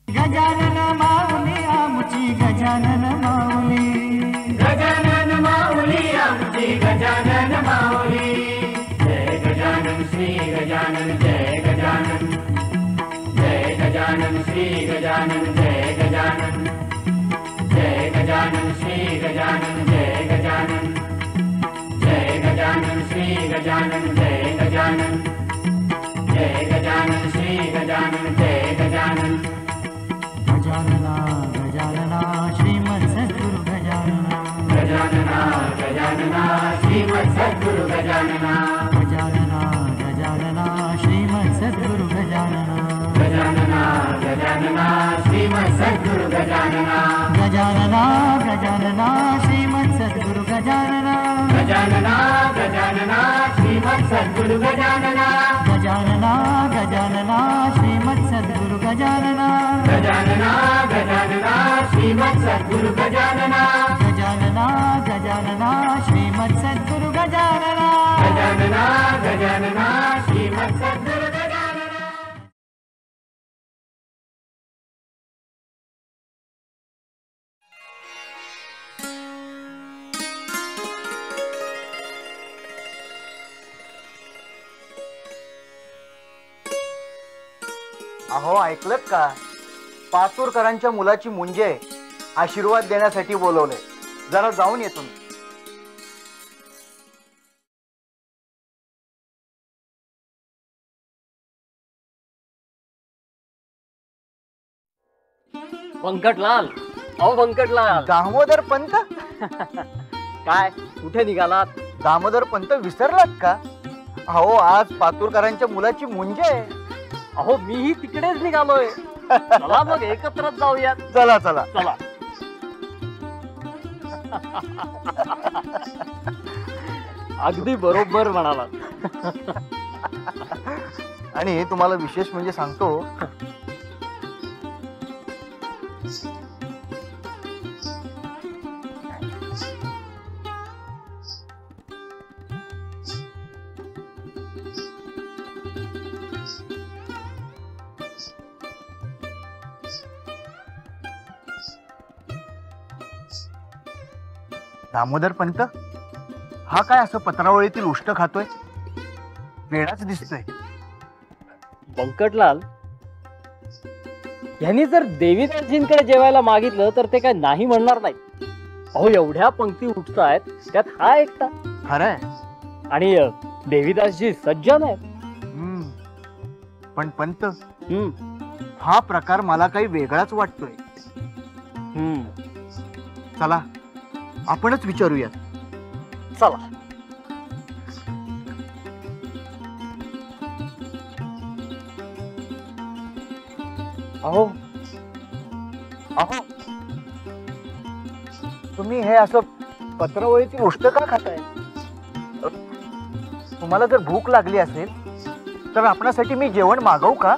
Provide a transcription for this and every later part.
गजानन माऊली आमची गजानन माऊली, गजानन माऊली आमची गजानन माऊली। जय गजानन श्री गजानन जय गजानन, जय गजानन श्री गजानन जय गजानन, जय गजानन श्री गजानन जय गजानन, जय गजानन श्री गजानन जय गजानन, जय गजानन श्री गजानन जय गजानन। गजानना गजानना श्रीमत् सद्गुरु गजानना, गजानना गजानना श्रीमत् सद्गुरु गजानना, गजानना गजानना श्रीमत् सद्गुरु गजानना, गजानना गजानना श्रीमत् सद्गुरु गजानना, गजानना गजानना श्रीमत् सद्गुरु गजानना, गजानना गजानना श्रीमत् सद्गुरु गजानना, गजानना गजानना श्रीमत् सद्गुरु गजानना, गजानना गजानना श्रीमत् सद्गुरु गजानना, गजानना गजानना श्रीमत् सद्गुरु गजानना, गजानना गजानना श्रीमत् सद्गुरु गजानना। अहो ऐकलत का? पातूरकरांच्या मुलाची मुंजे आशीर्वाद देण्यासाठी बोलवले, जरा जाऊन येतो मी. व्यंकटलाल, अहो व्यंकटलाल. दामोदर पंत? काय कुठे निघालात? दामोदर पंत विसरलात का? अहो आज पातूरकरांच्या मुलाची मुंजे. अहो मीही तिकडेच निघालोय. चला मग एकत्रच जाऊयात. चला चला चला. अगदी बरोबर म्हणाला. आणि तुम्हाला विशेष म्हणजे सांगतो, दामोदर पंत हा काय असं पत्रावळीतील उष्ट खातोय? वेडाच दिसतोय. व्यंकटलाल, यांनी जर देवीदासजींकडे जेवायला मागितलं तर ते काय नाही म्हणणार नाही. अहो एवढ्या पंक्ती उठतायत, त्यात हा एकटा. खरंय. आणि देवीदासजी सज्जन आहेत. पण पंत, हा प्रकार मला काही वेगळाच वाटतोय. चला आपणच विचारूयात. चला. अहो अहो, तुम्ही हे असं पत्रावळीतील उष्ट का खाताय? तुम्हाला जर भूक लागली असेल तर आपणासाठी मी जेवण मागवू का?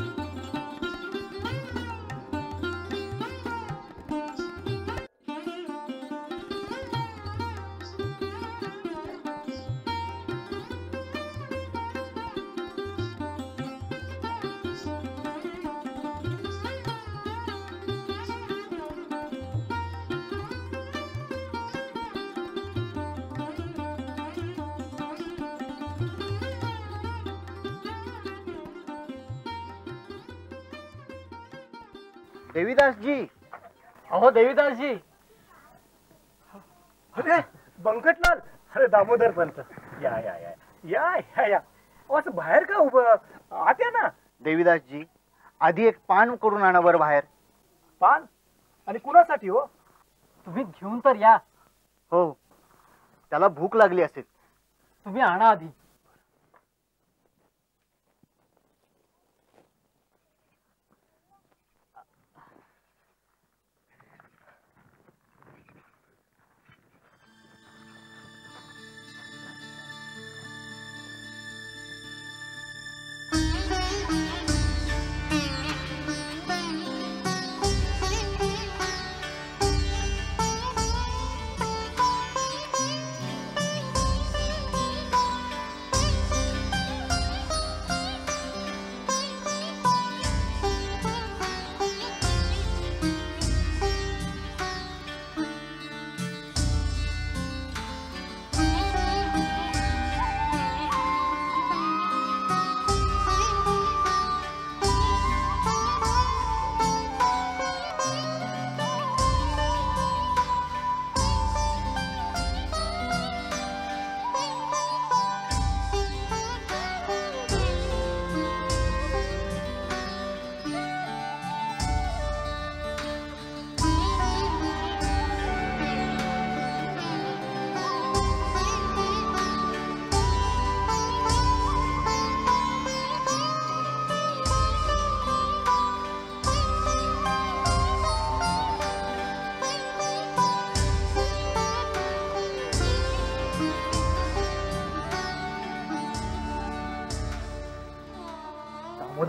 देवीदासजी. अहो देवीदासजी. अरे व्यंकटलाल. अरे दामोदर पंत, या या या या या या. असं बाहेर का उभं? आत या ना. देवीदासजी, आधी एक पान करून आणा बर बाहेर. पान? आणि कुणासाठी हो? तुम्ही घेऊन तर या. हो, त्याला भूक लागली असेल. तुम्ही आणा आधी.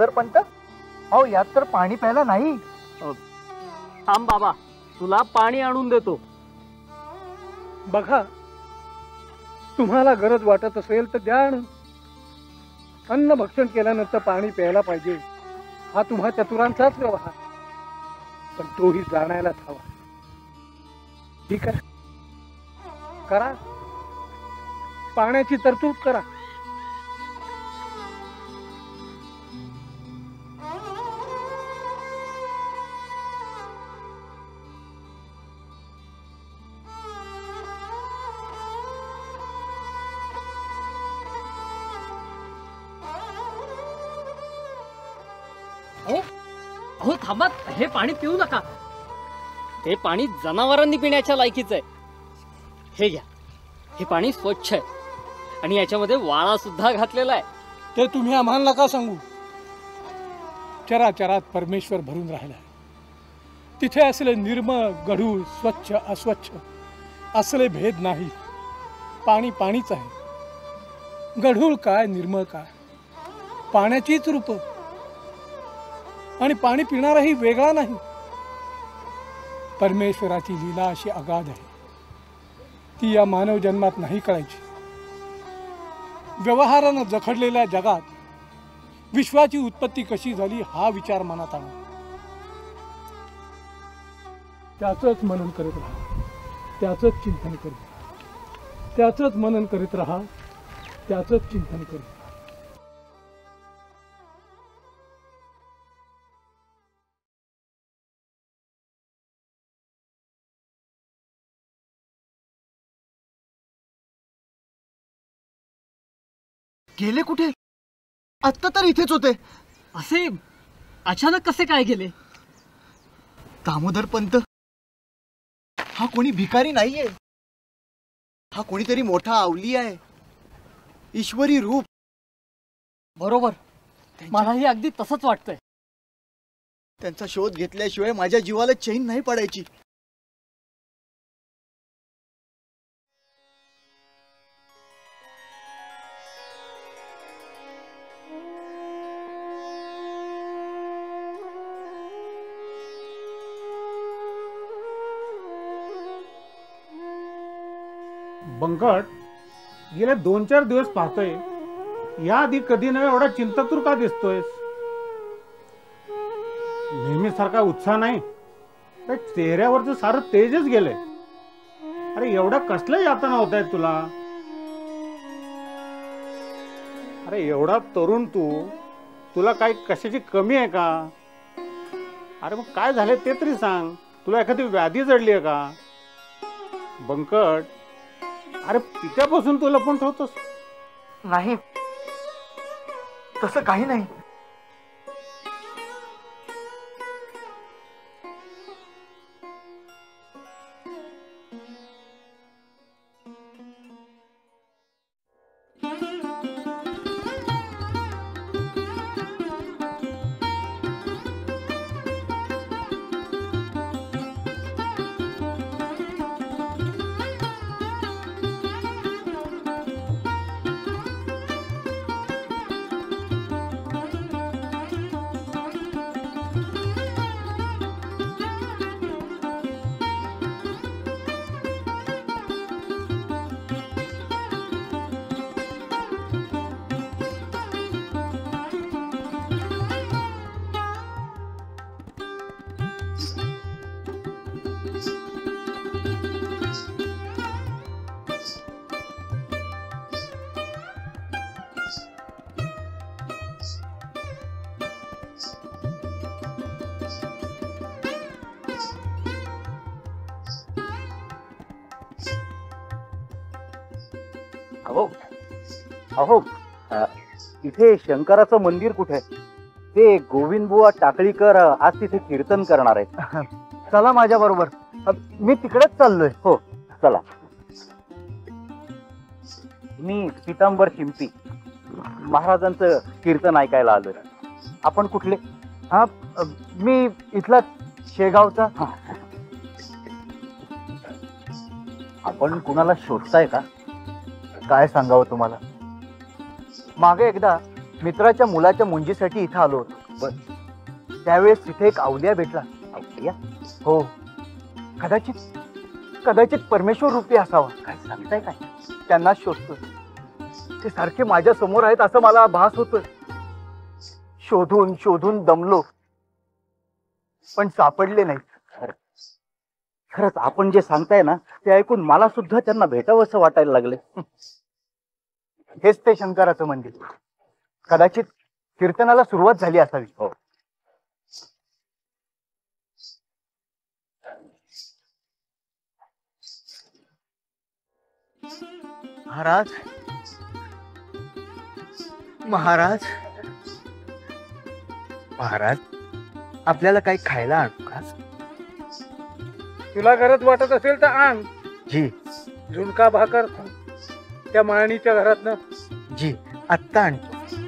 दामोदर पंत, अहो यात तर पाणी प्यायला नाही. थांब बाबा, तुला पाणी आणून देतो. बघा, तुम्हाला गरज वाटत असेल तर द्या आणून. अन्न भक्षण केल्यानंतर पाणी प्यायला पाहिजे, हा तुम्हा चतुरांचाच व्यवहार, पण तोही जाणायलाच हवा. ठीक आहे, करा, पाण्याची तरतूद करा. हो थांबा, हे पाणी पिऊ नका. हे पाणी जनावरांनी पिण्याच्या लायकीचं आहे. हे घ्या, हे पाणी स्वच्छ आहे आणि याच्यामध्ये वाळा सुद्धा घातलेला आहे. ते तुम्ही आम्हाला नका सांगू. चराचरात परमेश्वर भरून राहिला. तिथे असले निर्मळ, गढूळ, स्वच्छ, अस्वच्छ असले भेद नाही. पाणी पाणीच आहे. गढूळ काय, निर्मळ काय, पाण्याचीच रूप. आणि पाणी पिणाराही वेगळा नाही. परमेश्वराची लीला अशी अगाध आहे, ती या मानव जन्मात नाही कळायची. व्यवहारानं जखडलेल्या जगात विश्वाची उत्पत्ती कशी झाली हा विचार मनात आणा. त्याचंच मनन करीत राहा, त्याचंच चिंतन करीत राहा, त्याचंच मनन करीत राहा, त्याचंच चिंतन करीत राहा. गेले कुठे? आत्ता तर इथेच होते. असे अचानक कसे काय गेले? दामोदर पंत हा कोणी भिकारी नाहीये, हा कोणीतरी मोठा आवली आहे, ईश्वरी रूप. बरोबर, मलाही अगदी तसंच वाटतंय. त्यांचा शोध घेतल्याशिवाय माझ्या जीवाला चैन नाही पडायची. बंकट, गेले 2-4 दिवस पाहतोय, या आधी कधी नव्हे एवढा चिंतातूर का दिसतोयस? नेहमीसारखा उत्साह नाही, चेहऱ्यावरचं सारं तेजच गेले. अरे एवढा कसल्या यातना होत आहेत तुला? अरे एवढा तरुण तुला काही कशाची कमी आहे का? अरे मग काय झाले ते तरी सांग. तुला एखादी व्याधी जडली आहे का? बंकट, अरे पित्यापासून तू लपून ठेवतोस? नाही, तसं काही नाही. अहो अहो इथे शंकराचं मंदिर कुठे आहे? ते गोविंदबुवा टाकळीकर आज तिथे कीर्तन करणार आहेत. चला माझ्या बरोबर, मी तिकडेच चाललोय. हो चला. मी पितांबर शिंपी महाराजांचं कीर्तन ऐकायला आलोय. आपण कुठले? हा, मी इथला शेगावचा. आपण कुणाला शोधताय का? काय सांगावं तुम्हाला, मागे एकदा मित्राच्या मुलाच्या मुंजीसाठी इथं आलो होतो. बर. त्यावेळेस तिथे एक अवलिया भेटला. अवलिया? हो. कदाचित कदाचित परमेश्वर रूपी असावा. काय सांगताय काय? त्यांना शोधतोय. ते सारखे माझ्या समोर आहेत असं मला भास होतोय. शोधून शोधून दमलो, पण सापडले नाही. खरंच आपण जे सांगताय ना ते ऐकून मला सुद्धा त्यांना भेटावं असं वाटायला लागले. हेच ते शंकराचं मंदिर. कदाचित कीर्तनाला सुरुवात झाली असावी. हो. महाराज, महाराज, महाराज, आपल्याला काही खायला आणू का? तुला गरज वाटत असेल तर आण. जी. झुणका भाकर त्या माळणीच्या घरातनं. जी, आत्ता आणतो.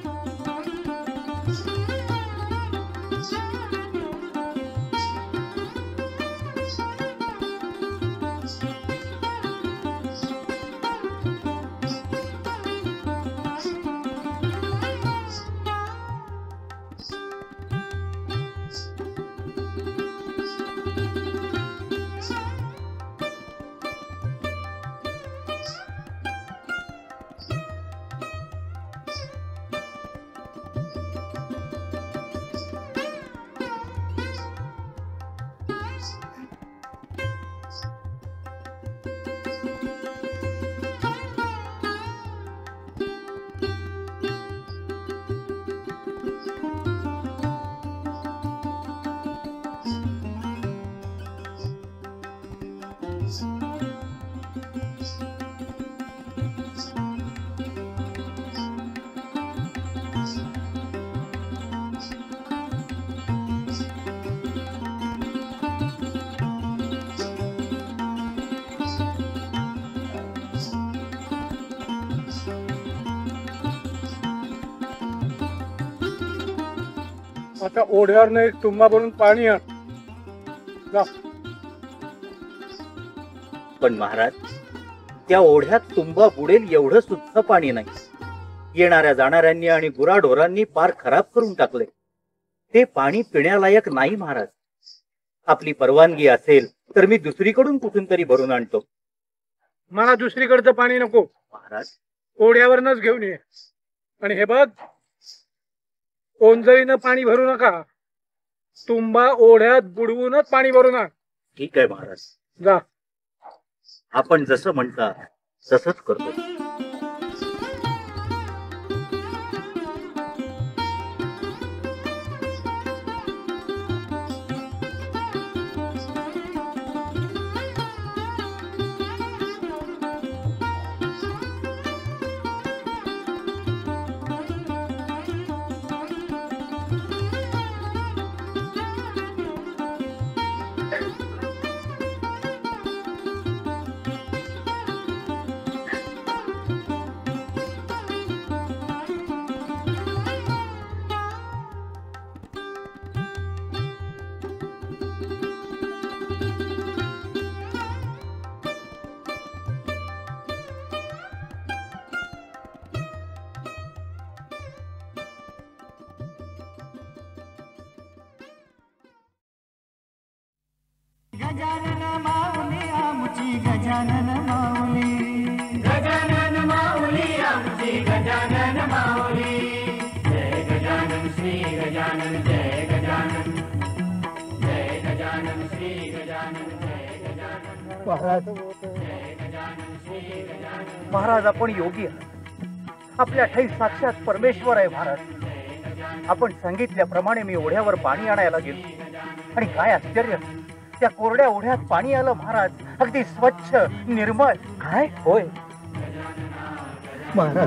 आता ओढ्यावरनं एक तुंबा भरून पाणी आण. जा. पण महाराज, त्या ओढ्यात तुंबा बुडेल एवढं सुद्धा पाणी नाही. येणाऱ्या जाणाऱ्यांनी आणि गुराढोरांनी पार खराब करून टाकले. ते पाणी पिण्यालायक नाही महाराज. आपली परवानगी असेल तर मी दुसरीकडून कुठून तरी भरून आणतो. मला दुसरीकडचं पाणी नको महाराज. ओढ्यावरनच घेऊन ये. आणि हे बघ, ओंजळीनं पाणी भरू नका. तुंबा ओढ्यात बुडवूनच पाणी भरून आण. ठीक आहे महाराज. जा. आपण जसं म्हणता तसंच करतो. गजानन माऊली आमची गजानन माऊली. गजानन माऊली आमची गजानन माऊली. जय गजानन श्री गजानन जय गजानन. जय गजानन श्री गजानन जय गजानन. महाराज, जय गजानन श्री गजानन. महाराज आपण योगी आहात. आपल्या ठाई साक्षात परमेश्वर आहे महाराज. आपण सांगितल्याप्रमाणे मी ओढ्यावर पाणी आणायला गेलो आणि काय आश्चर्य, त्या कोरड्या ओढ्यात पाणी आलं महाराज. अगदी स्वच्छ निर्मळ. काय होय महाराज.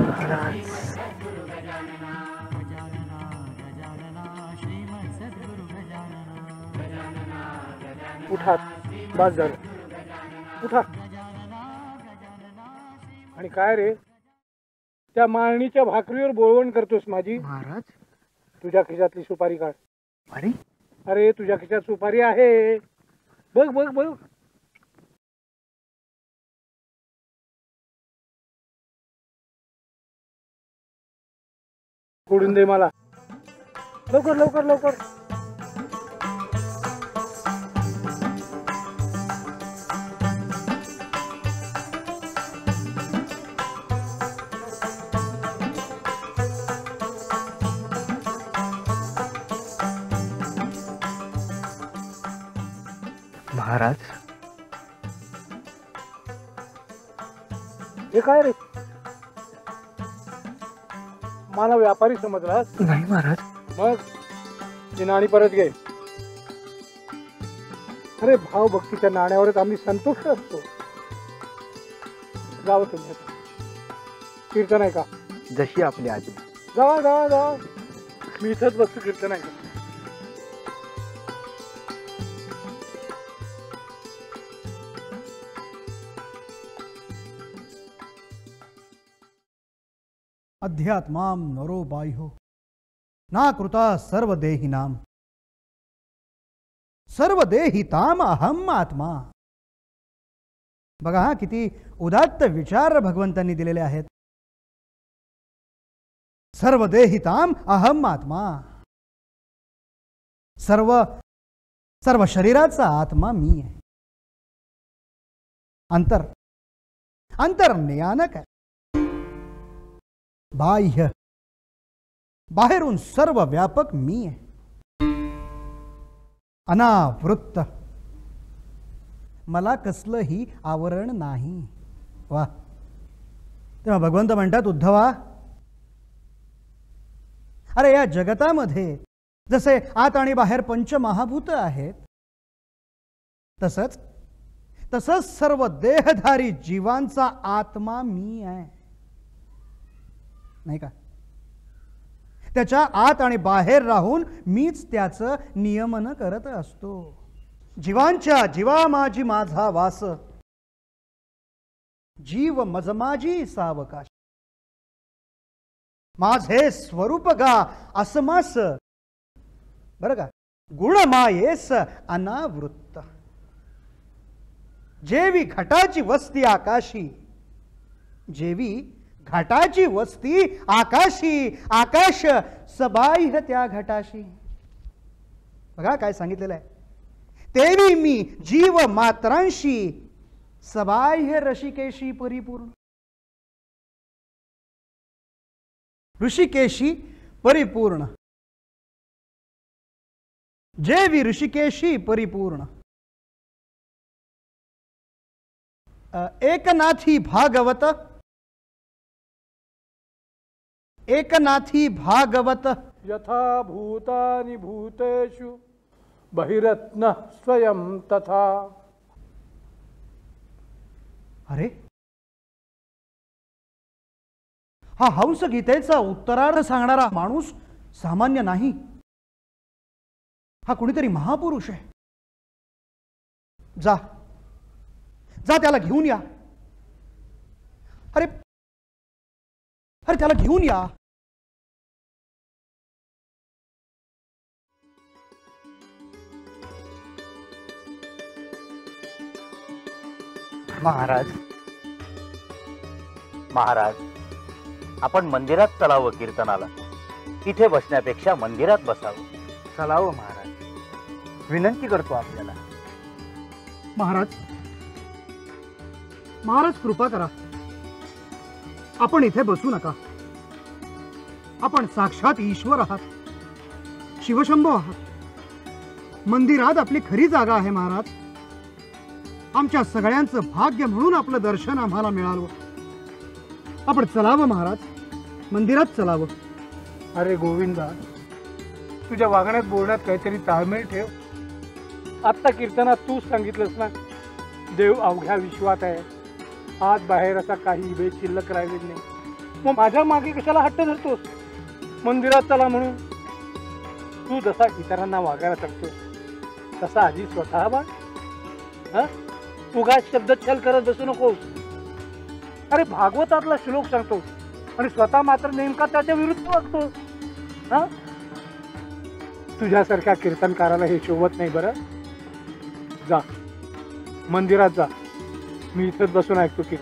उठा, बस झालं. उठा. आणि काय रे, त्या माळणीच्या भाकरीवर बोळवण करतोस माझी? महाराज. तुझ्या खिशातली सुपारी काढ. अरे अरे तुझ्या खिशात सुपारी आहे. बघ बघ बघ. फोडून दे मला. लवकर लवकर लवकर. महाराज, हे काय रे? मला व्यापारी समजलास? नाही महाराज. मग ती नाणी परत घे. अरे भाव भक्तीच्या नाण्यावरच आम्ही संतुष्ट असतो. जावं तुम्ही आता. कीर्तन आहे का? जशी आपली आजी. जावा जावा जावा. मी इथंच बसतो. कीर्तन आहे का? अध्यात्माम नरो बाह्यो ना कृता सर्वदेहिनाम सर्वदेहिताम अहम आत्मा. बघा किती उदात्त विचार भगवंतांनी दिलेले आहेत. सर्वदेहिताम अहम आत्मा. सर्व सर्व शरीराचा आत्मा मी आहे. अंतर्ज्ञानक आहे. बाह्य बाहेरून सर्व व्यापक मी आहे. अनावृत्त, मला कसलंही आवरण नाही. वा. तेव्हा भगवंत म्हणतात, उद्धवा, अरे या जगतामध्ये जसे आत आणि बाहेर पंचमहाभूत आहेत, तसंच सर्व देहधारी जीवांचा आत्मा मी आहे. नाही का? त्याच्या आत आणि बाहेर राहून मीच त्याचं नियमन करत असतो. जीवांच्या जीवा माझी माझा वास, जीव मज माझी सावकाश. माझे स्वरूप गा असमास, बरं का, गुण मायेस अनावृत्त. जेवी घटाची वस्ती आकाशी, जेवी घटाची वस्ती आकाशी, आकाश सबाह्य त्या घटाशी. बघा काय सांगितलेलं आहे. तेवी मी जीव मात्रांशी, सबाह्य ऋषिकेशी परिपूर्ण. ऋषिकेशी परिपूर्ण, जेवी ऋषिकेशी परिपूर्ण. एकनाथी भागवत, एकनाथी भागवत. यथा भूतानि भूतेषु बहिरत्न स्वयं तथा. अरे हा हंस गीतेचा उत्तरार्ध सांगणारा माणूस सामान्य नाही. हा कुणीतरी महापुरुष आहे. जा जा त्याला घेऊन या. अरे अरे त्याला घेऊन या. महाराज, महाराज, आपण मंदिरात चलावं कीर्तनाला. इथे बसण्यापेक्षा मंदिरात बसावं. चलावं महाराज, विनंती करतो आपल्याला. महाराज, महाराज कृपा करा. आपण इथे बसू नका. आपण साक्षात ईश्वर आहात, शिवशंभो आहात. मंदिरात आपली खरी जागा आहे महाराज. आमच्या सगळ्यांचं भाग्य म्हणून आपलं दर्शन आम्हाला मिळालं. आपण चलावं महाराज, मंदिरात चलावं. अरे गोविंदा, तुझ्या वागण्यात बोलण्यात काहीतरी ताळमेळ ठेव. आत्ता कीर्तनात तूच सांगितलंस ना, देव अवघ्या विश्वात आहे, आत बाहेर असा काही भेद शिल्लक राहिलेला नाही. मग माझ्या मागे कशाला हट्ट धरतोस? मंदिरात चला म्हणून. तू जसा इतरांना वागायला सांगतो तसा आधी स्वतः वाग. उगाच शब्दच्छल करत बसू नकोस. अरे भागवतातला श्लोक सांगतो आणि स्वतः मात्र नेमका त्याच्या विरुद्ध वागतो. तुझ्यासारख्या कीर्तनकाराला हे शोभत नाही. बरं जा, मंदिरात जा. मी इथेच बसून ऐकतो की.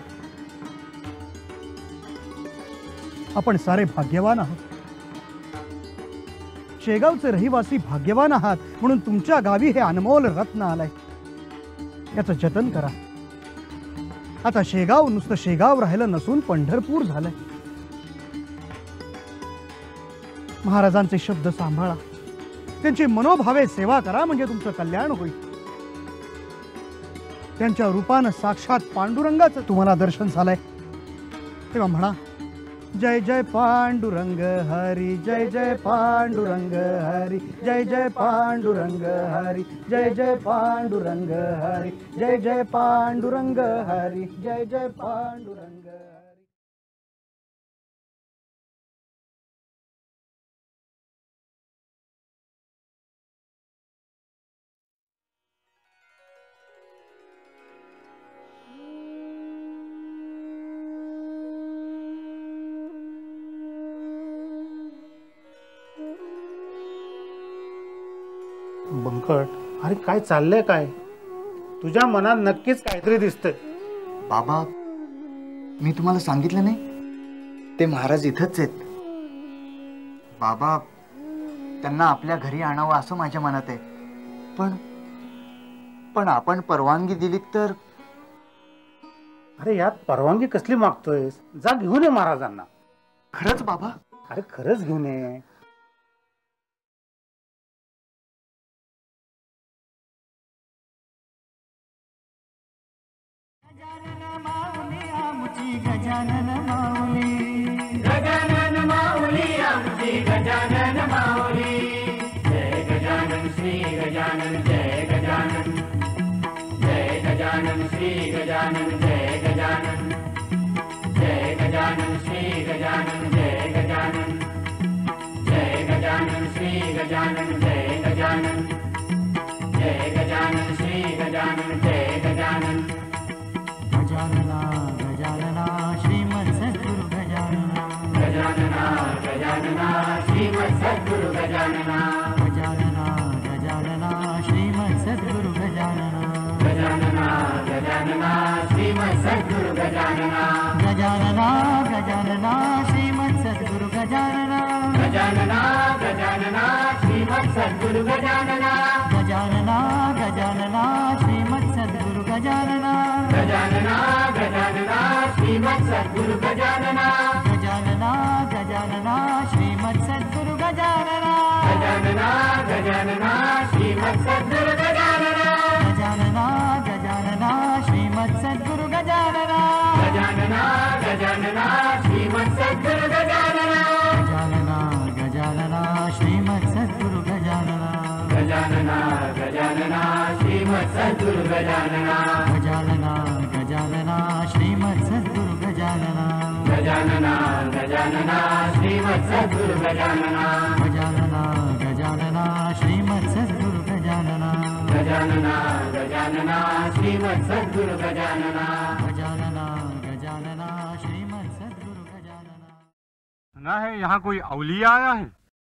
आपण सारे भाग्यवान आहोत. शेगावचे रहिवासी भाग्यवान आहात म्हणून तुमच्या गावी हे अनमोल रत्न आलंय. याचं जतन करा. आता शेगाव नुसतं शेगाव राहिलं नसून पंढरपूर झालंय. महाराजांचे शब्द सांभाळा, त्यांची मनोभावे सेवा करा, म्हणजे तुमचं कल्याण होईल. त्यांच्या रूपानं साक्षात पांडुरंगाचं तुम्हाला दर्शन झालंय. तेव्हा म्हणा, जय जय पांडुरंग हरी, जय जय पांडुरंग हरी, जय जय पांडुरंग हरी, जय जय पांडुरंग हरी, जय जय पांडुरंग हरी, जय जय पांडुरंग हरी. बंकट, अरे काय चाललंय? काय तुझ्या मनात नक्कीच काहीतरी दिसतंय. बाबा, मी तुम्हाला सांगितलं नाही ते महाराज इथंच आहेत. बाबा, त्यांना आपल्या घरी आणावं असं माझ्या मनात आहे. पण आपण परवानगी दिलीत तर? अरे यात परवानगी कसली मागतोयस? जा घेऊन ये महाराजांना. खरंच बाबा? अरे खरंच घेऊन ये. गजानन माऊली आमची गजानन माऊली. जय गजानन श्री गजानन जय गजानन, जय गजानन श्री गजानन जय गजानन, जय गजानन श्री गजानन जय गजानन, जय गजानन श्री गजानन जय गजानन, जय गजानन श्री गजानन जय गजानन. गजानना गजानना श्रीमत् सद्गुरु गजानना, गजानना गजानना श्रीमत् सद्गुरु गजानना, गजानना गजानना श्रीमत् सद्गुरु गजानना, गजानना गजानना श्रीमत् सद्गुरु गजानना, गजानना गजानना श्रीमत् सद्गुरु गजानना, गजानना गजानना श्रीमत् सद्गुरु गजानना, गजानना गजानना श्रीमत् सद्गुरु गजानना, गजानना गजानना श्रीमत् सद्गुरु गजानना, गजानना गजानना श्रीमत् सद्गुरु गजानना, गजानना गजानना श्रीमत् सद्गुरु गजानना, गजानना गजानना श्रीमत् सद्गुरु गजानना, गजानना गजानना श्रीमत् सद्गुरु गजानना, गजानना गजानना श्रीमत् सद्गुरु गजानना, गजानना गजानना श्रीमत् सद्गुरु गजानना, गजानना गजानना श्रीमत् सद्गुरु गजानना, गजानना गजानना श्रीमत् सद्गुरु गजानना, गजानना गजानना श्रीमत् सद्गुरु गजानना, गजानना गजानना श्रीमत् सद्गुरु गजानना, गजानना गजानना श्रीमत् सद्गुरु गजानना. सुना है यहाँ कोई अवलिया आया है?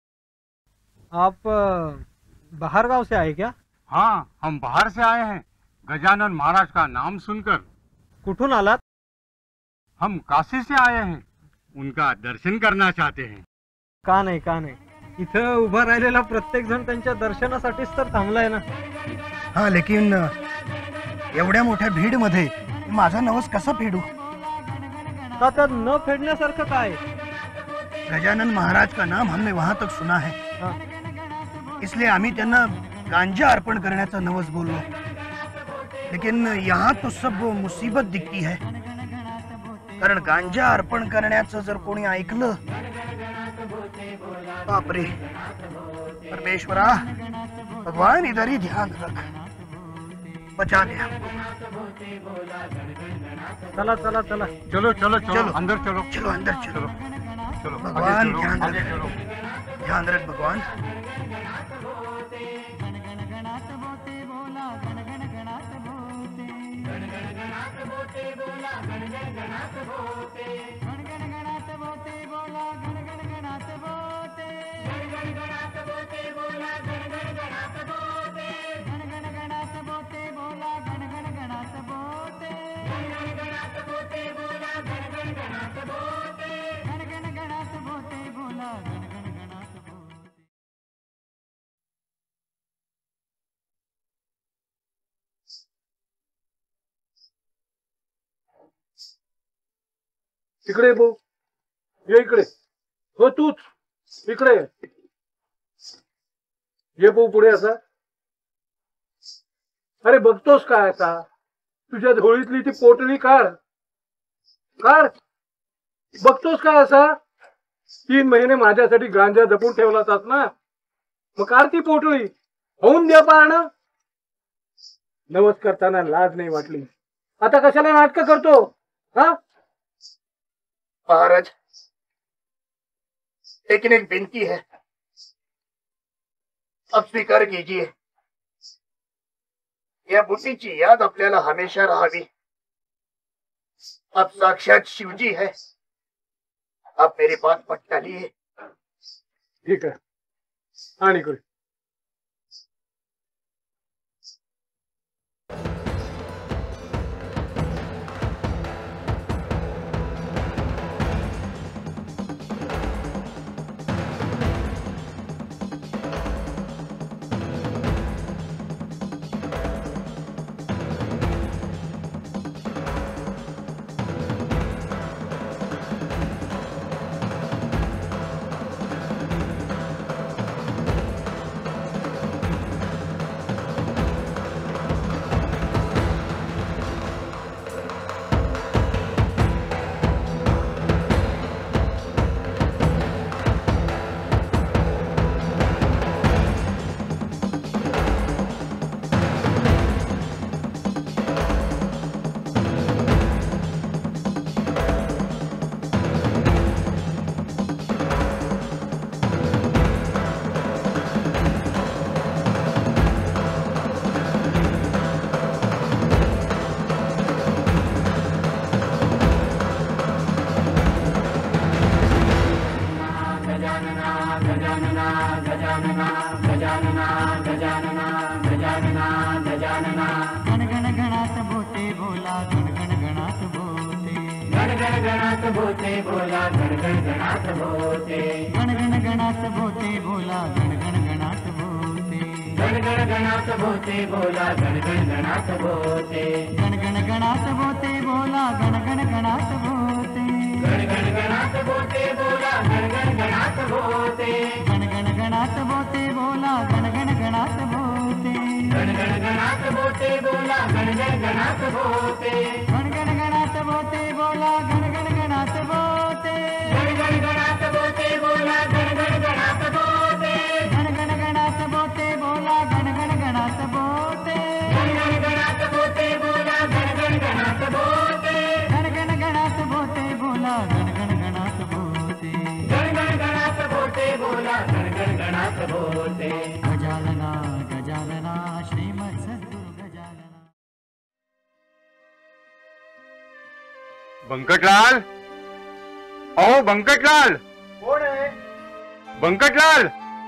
आप बाहर गांव से आए क्या? हाँ, हम बाहर से आए हैं. गजानन महाराज का नाम सुनकर. कुठून आलात? हम काशी से आए हैं. उनका दर्शन करना चाहते हैं. का नाही, इथं उभा राहिलेला प्रत्येक जण त्यांच्या दर्शनासाठीच तर थांबलाय ना. हा, लेकिन एवढ्या मोठ्या भीड मध्ये माझा नवस कसा फेडू? का त्यात न फेडण्यासारखं काय? गजानन महाराज का नाम हमने वहां तक सुना है, हाँ. इसलिए आम्ही त्यांना गांजा अर्पण करण्याचा नवस बोललो. लेकिन यहाँ तो सब मुसीबत दिखती है, कारण गांजा अर्पण करण्याचं जर कोणी ऐकलं, बापरे. परमेश्वरा, भगवान इधर ही ध्यान रख, बचा ले हमको. चला चला चला. चलो चलो चलो अंदर चलो. चलो अंदर चलो. चलो भगवान आगे ध्यान आगे रख, चलो. ध्यान रख भगवान. इकडे ये भाऊ, ये इकडे. हो तूच इकडे ये भाऊ, पुढे असा. अरे बघतोस काय आता? तुझ्या झोळीतली ती पोटली काढ काढ. बघतोस काय असा? 3 महिने माझ्यासाठी गांजा जपून ठेवला होतास ना, मग काढ ती पोटळी. होऊन द्या पाहणं. नवस करताना लाज नाही वाटली, आता कशाला नाटक करतो? हा महाराज, लेकिन एक विनती है, अब स्वीकार कीजिए. या बुटीची याद आपल्याला हमेशा राहावी. अब साक्षात शिवजी है, आप मेरी बात मत टालिए. ठीक आहे, आणि इकडे. गणात भोते बोला गण गण गणात भोते. गण गण गणात भोते बोला गण गण गणात भोते. गण गण गणात भोते बोला गण गण गणात भोते. गण गण गणात भोते बोला गण गण गणात भोते. गण गण गणात भोते बोला गण गण गणात भोते. गण गण गणात भोते बोला गण गण गणात भोते. गण गण गणात भोते बोला गण गण गणात भोते. गण गण गणात भोते बोला गण गण गणात भोते. गण गण गणात भोते बोला गण गण गणात भोते. गण गण गणात भोते बोला गण गण गणात भोते. गण गण गणात भोते बोला गण गण गणात भोते. गण गण गणात भोते बोला गण गण गणात भोते. गण गण गणात भोते बोला गण गण गणात भोते. गजानना गजानना श्रीमत् सद्गुरु गजानना. बंकटलाल, अहो बंकटलाल. कोण आहे? बंकटलाल,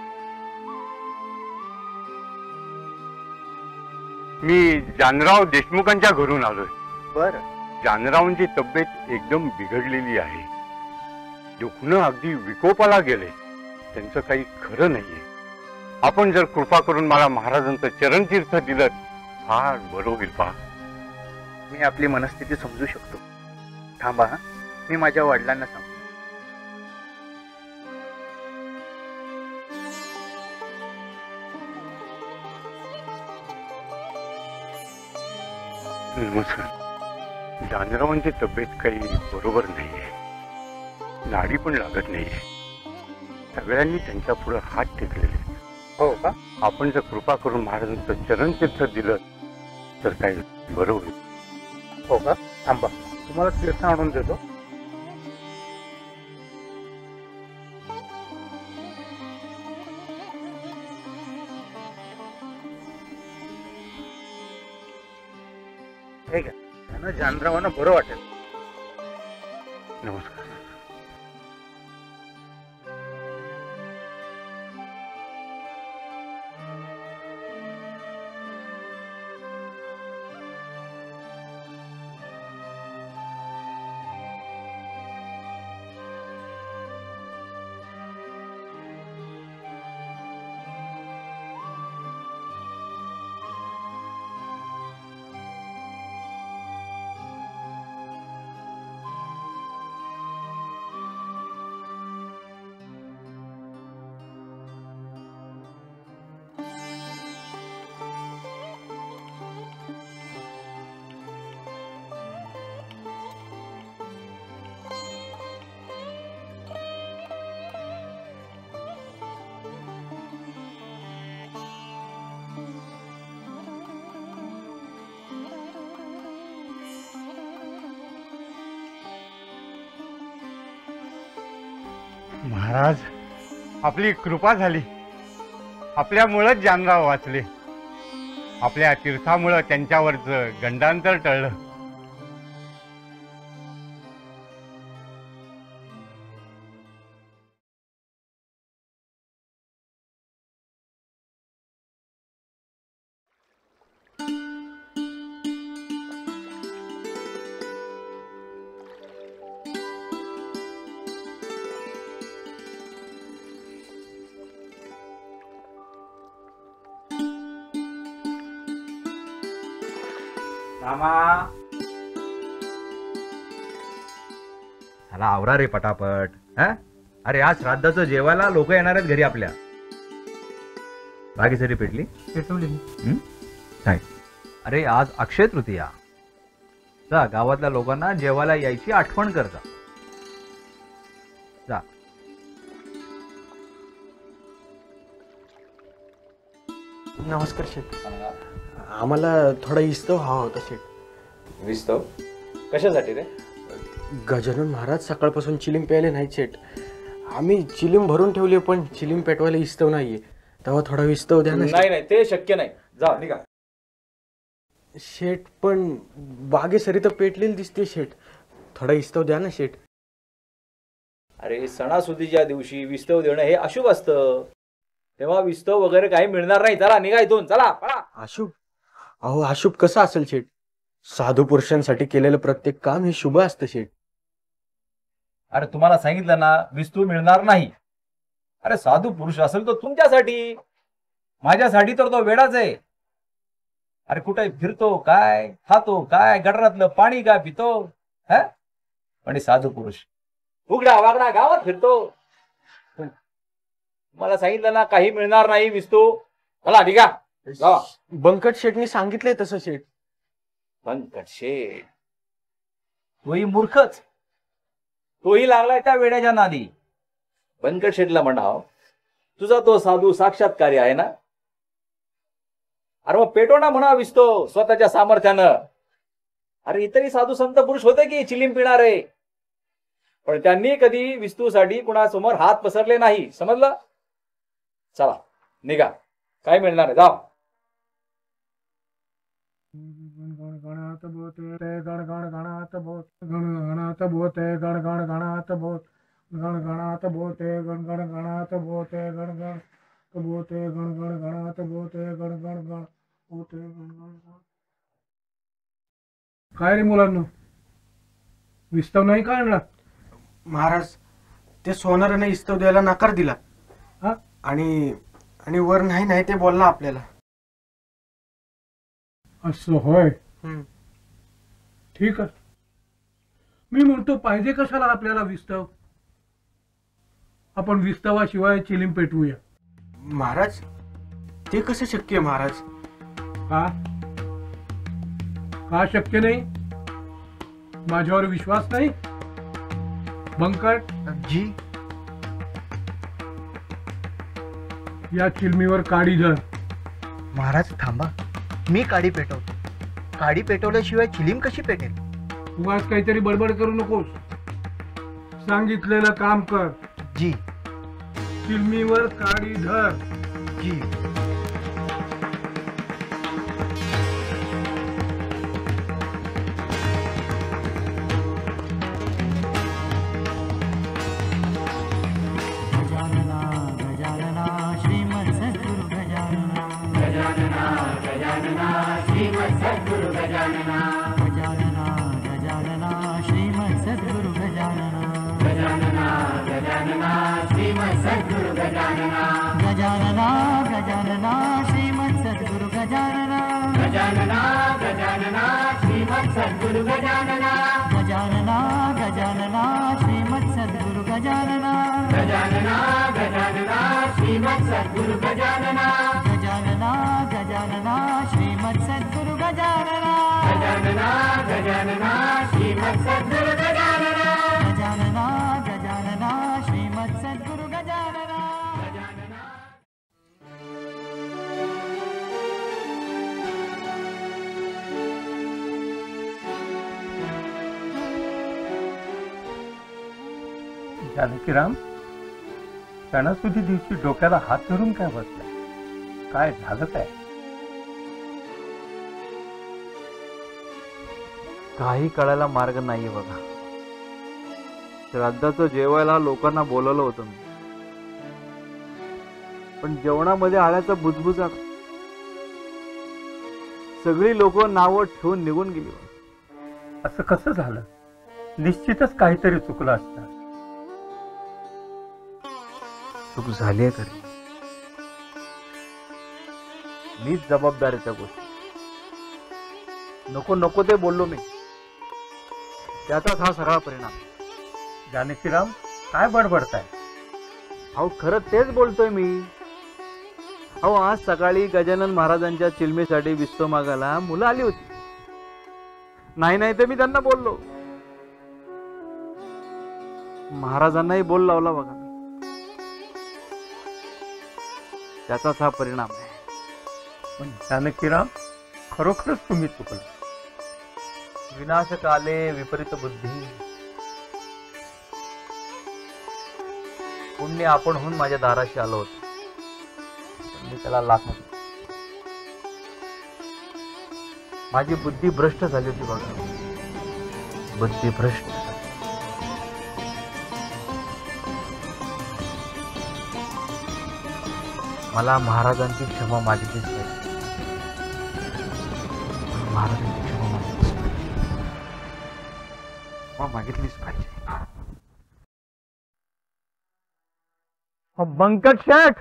मी जानराव देशमुखांच्या घरून आलोय. बर. जानरावांची तब्येत एकदम बिघडलेली आहे. दुखणं अगदी विकोपाला गेले. त्यांचं काही खरं नाहीये. आपण जर कृपा करून मला महाराजांचं चरणतीर्थ दिलं फार बरं होईल. पहा, मी आपली मनस्थिती समजू शकतो. थांबा हा, मी माझ्या वडिलांना सांगतो. नमस्कार. जानरावांची तब्येत काही बरोबर नाहीये. नाडी पण लागत नाहीये. सगळ्यांनी त्यांच्या पुढे हात टेकलेले. हो का? आपण जर कृपा करून महाराजांचं चरणतीर्थ दिलं तर काही बरं होईल. हो का? थांबा, तुम्हाला तीर्थ आणून देतो. ठीक आहे, त्यांना जानरावांना बरं वाटेल. नमस्कार. महाराज, आपली कृपा झाली. आपल्यामुळंच जानराव वाचले. आपल्या तीर्थामुळं त्यांच्यावरचं गंडांतर टळलं. ह्याला आवरा रे पटापट. हा, अरे आज श्राद्धाचं जेवायला लोक येणार आहेत घरी आपल्या. बाकी सरी पेटली पेटवली. नाही, अरे आज अक्षय तृतीया. जा गावातल्या लोकांना जेवायला यायची आठवण करता. जा. नमस्कार शेठ. आम्हाला थोडा इस्तव हवा होता शेठ. विस्तव कशासाठी रे? गजानन महाराज सकाळपासून चिलीम प्यायले नाहीत शेठ. आम्ही चिलीम भरून ठेवली पण चिलीम पेटवायला इस्तव नाहीये. तेव्हा थोडा विस्तव द्या ना. नाही, ते शक्य नाही. जा निघा. शेठ पण बागेसरी तर पेटलेली दिसते शेठ. थोडा इस्तव द्या ना शेठ. अरे सणासुदीच्या दिवशी विस्तव देणं हे अशुभ असतं. तेव्हा विस्तव वगैरे काही मिळणार नाही. चला निघा इथून. चला पळा. अशुभ? अहो अशुभ कसं असेल शेठ? साधू पुरुषांसाठी केलेलं प्रत्येक काम हे शुभ असतं शेठ. अरे तुम्हाला सांगितलं ना, विस्तू मिळणार नाही. अरे साधू पुरुष असेल तो तुमच्यासाठी, माझ्यासाठी तर तो वेडाच आहे. अरे कुठे फिरतो काय, खातो काय, गटारातलं पाणी काय पितो. पण साधू पुरुष उघडा वागडा गावात फिरतो. मला सांगितलं ना, काही मिळणार नाही विस्तू. मला निघा. बंकट शेठनी सांगितलंय तसं शेठ. बंकट शेठ तोही मूर्खच. तोही लागलाय त्या वेड्याच्या नादी. बंकट शेठला म्हणाव, तुझा तो साधू साक्षात्कारी आहे ना. अरे मग पेटवणा म्हणा विस्तो स्वतःच्या सामर्थ्यानं. अरे इतरही साधू संत पुरुष होते की चिलीम पिणारे, पण त्यांनी कधी विस्तूसाठी कुणासमोर हात पसरले नाही. समजलं? चला निघा. काय मिळणार आहे? जाओ. गणात बोते गण गण गणात बोत गण गणात बोते गण गण गणात बोत गण गणात बोते गण गण गणात बोते गण गण बोते गण गण गणात बोते गण गण गण बोते गण गण. काय रे मुलांना, विस्तव नाही का आणला? महाराज ते सोनाराने इस्तव द्यायला नकार दिला. आणि वर नाही ते बोलला आपल्याला. असं होय. ठीक आहे. मी म्हणतो पाहिजे कशाला आपल्याला विस्तव? आपण विस्तवाशिवाय चिलीम पेटवूया. महाराज ते कसं शक्य आहे महाराज? का शक्य नाही? माझ्यावर विश्वास नाही? बंकट जी, या चिलमीवर काडी धर. महाराज थांबा, मी काडी पेटवतो. काडी पेटवल्याशिवाय चिलीम कशी पेटेल? उगाच काहीतरी बडबड करू नकोस. सांगितलेलं काम कर. जी. चिलमीवर काडी धर. जी. जानकीराम, सणासुदी दिवशी डोक्याला हात धरून काय बसलाय? काय झालं काय? काही कळायला मार्ग नाहीये बघा. श्राद्धाचं जेवायला लोकांना बोलवलं होतं मी, पण जेवणामध्ये आळ्याचा बुजबुजाट. सगळी लोक नावं ठेवून निघून गेली. असं कसं झालं? निश्चितच काहीतरी चुकलं असतं. चूक झालीये खरी, मीच जबाबदार आहे त्या गोष्टी. नको नको ते बोललो मी, त्याचाच हा सगळा परिणाम. जानकीराम, काय बडबडताय? अहो खरं तेच बोलतोय मी. अहो आज सकाळी गजानन महाराजांच्या चिलमीसाठी विस्तो मागायला मुलं आली होती. नाही नाही ते मी त्यांना बोललो. महाराजांनाही बोल लावला बघा. त्याचाच हा परिणाम आहे. पण जानकीराम, खरोखरच तुम्ही चुकला. विनाशकाले विपरीत बुद्धी. पुण्य आपणहून माझ्या दाराशी आलो होतो, मी त्याला लाथत. माझी बुद्धी भ्रष्ट झाली होती बघा. बुद्धी भ्रष्ट. मला महाराजांची क्षमा मागितलीच पाहिजे. महाराजांची क्षमा मागितलीच पाहिजे. बंकट शेठ,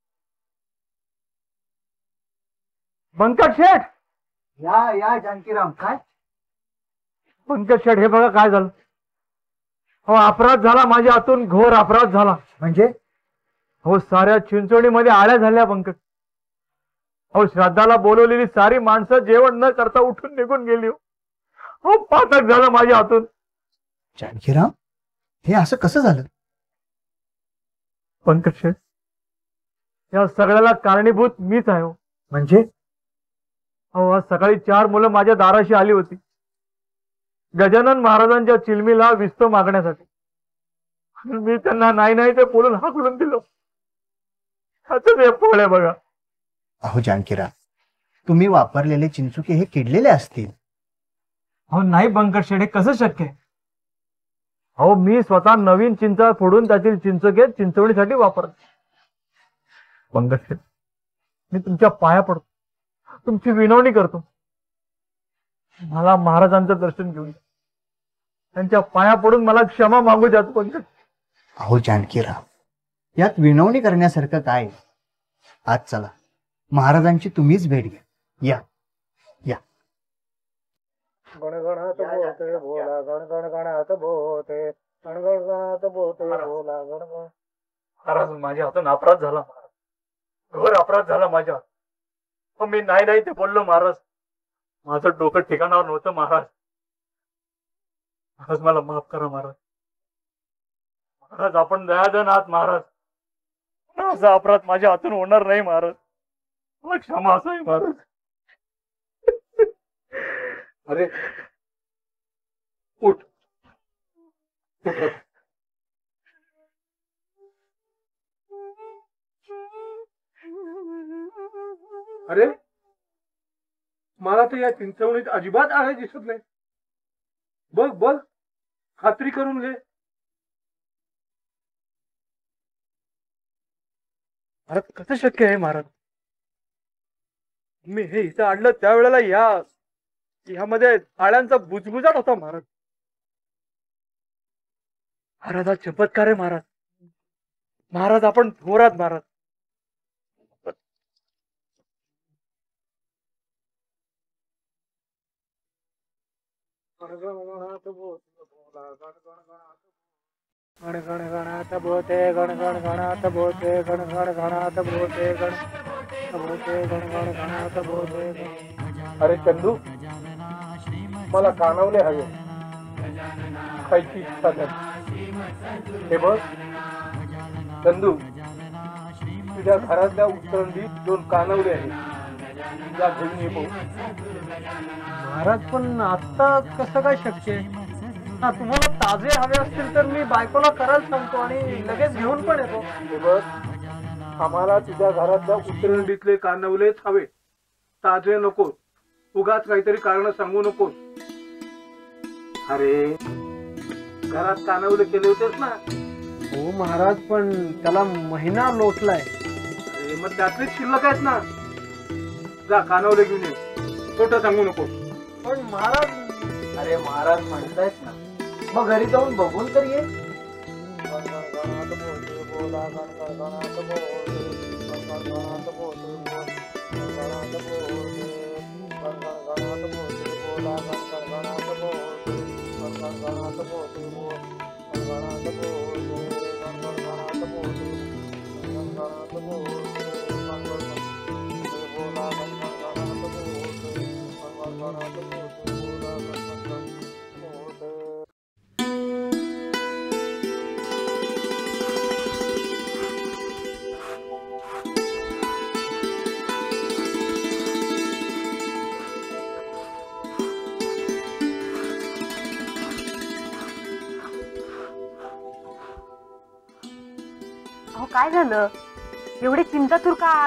बंकट शेठ, या जानकीराम. काय बंकट शेठ, हे बघा काय झालं. हो, अपराध झाला माझ्या हातून, घोर अपराध झाला. म्हणजे? हो, साऱ्या चिंचोणीमध्ये आळ्या झाल्या बंकट. हो, श्राद्धाला बोलवलेली सारी माणसं जेवण न करता उठून निघून गेली. हो, पातक झालं माझ्या हातून. जानकीराम, हे असं कसं झालं? बंकट शेठ, या सगळ्याला कारणीभूत मीच आहे. म्हणजे? हो, आज सकाळी 4 मुलं माझ्या दाराशी आली होती गजानन महाराजांच्या चिलमीला विस्तो मागण्यासाठी. मी त्यांना नाही नाही ते बोलून हाकलून दिलं. पोळ्या बघा. अहो जानकीराम, तुम्ही वापरलेले चिंचुके हे किडलेले असतील. हो नाही बंकट शेठ, हे कसं शक्य आहे? हो, मी स्वतः नवीन चिंचा फोडून त्यातील चिंचोके चिंचवणीसाठी वापरतो. बंकट शेठ, मी तुमच्या पाया पडतो, तुमची विनवणी करतो. मला महाराजांचं दर्शन घेऊन त्यांच्या पाया पडून मला क्षमा मागू द्या बंकट. अहो जानकीराम, यात विनवणी करण्यासारखं काय? आज चला, महाराजांची तुम्हीच भेट घ्या. या या. गणगणात बोलते बोला, गणगणात बोलते, गणगणात बोलते बोला, गणगण. महाराज, माझ्या हातून अपराध झाला. घोर अपराध झाला माझ्या. मी नाही नाही ते बोललो महाराज. माझं डोकं ठिकाणावर नव्हतं महाराज. महाराज, मला माफ करा महाराज. महाराज, आपण दयाधन आहात महाराज. असा अपराध माझ्या हातून होणार नाही महाराज. मला क्षमा असावी महाराज. अरे उठ, अरे मला तर या चिंचवणीत अजिबात आळे दिसत नाही. बघ बघ, खात्री करून घे. अरे कसं शक्य आहे महाराज? मी हे इथं आणलं त्यावेळेला ह्यामध्ये आळ्यांचा बुजबुजाट होता महाराज. महाराज, हा चमत्कार आहे महाराज. महाराज, आपण थोरात महाराज. गणगणात बोते, गणगणात बोते, गणगणात बोते, गणगणात बोते. अरे चंदू, मला कानवले हवे, खायची इच्छा झाली. हे बघ चंदू, तुझ्या घरातल्या उतरंडीत 2 कानवले आहेत. जा घेऊन ये. महाराज, पण आता कसं काय शक्य आहे? तुम्हाला ताजे हवे असतील तर मी बायकोला करायला सांगतो आणि लगेच घेऊन पण येतो. आम्हाला तुझ्या घरातल्या उतरंडीतले कानवलेच हवे, ताजे नको. उगाच काहीतरी कारण सांगू नकोस. अरे घरात कानवले केले होतेस ना? हो महाराज, पण त्याला महिना लोटलाय. अरे मग त्यातलीच शिल्लक आहेत ना. जा कानवले घेऊन ये, खोटं सांगू नको. पण महाराज, अरे महाराज म्हणतायत ना, मग घरी जाऊन बघून तर ये. काय झालं? एवढे चिंतातूर का आहात?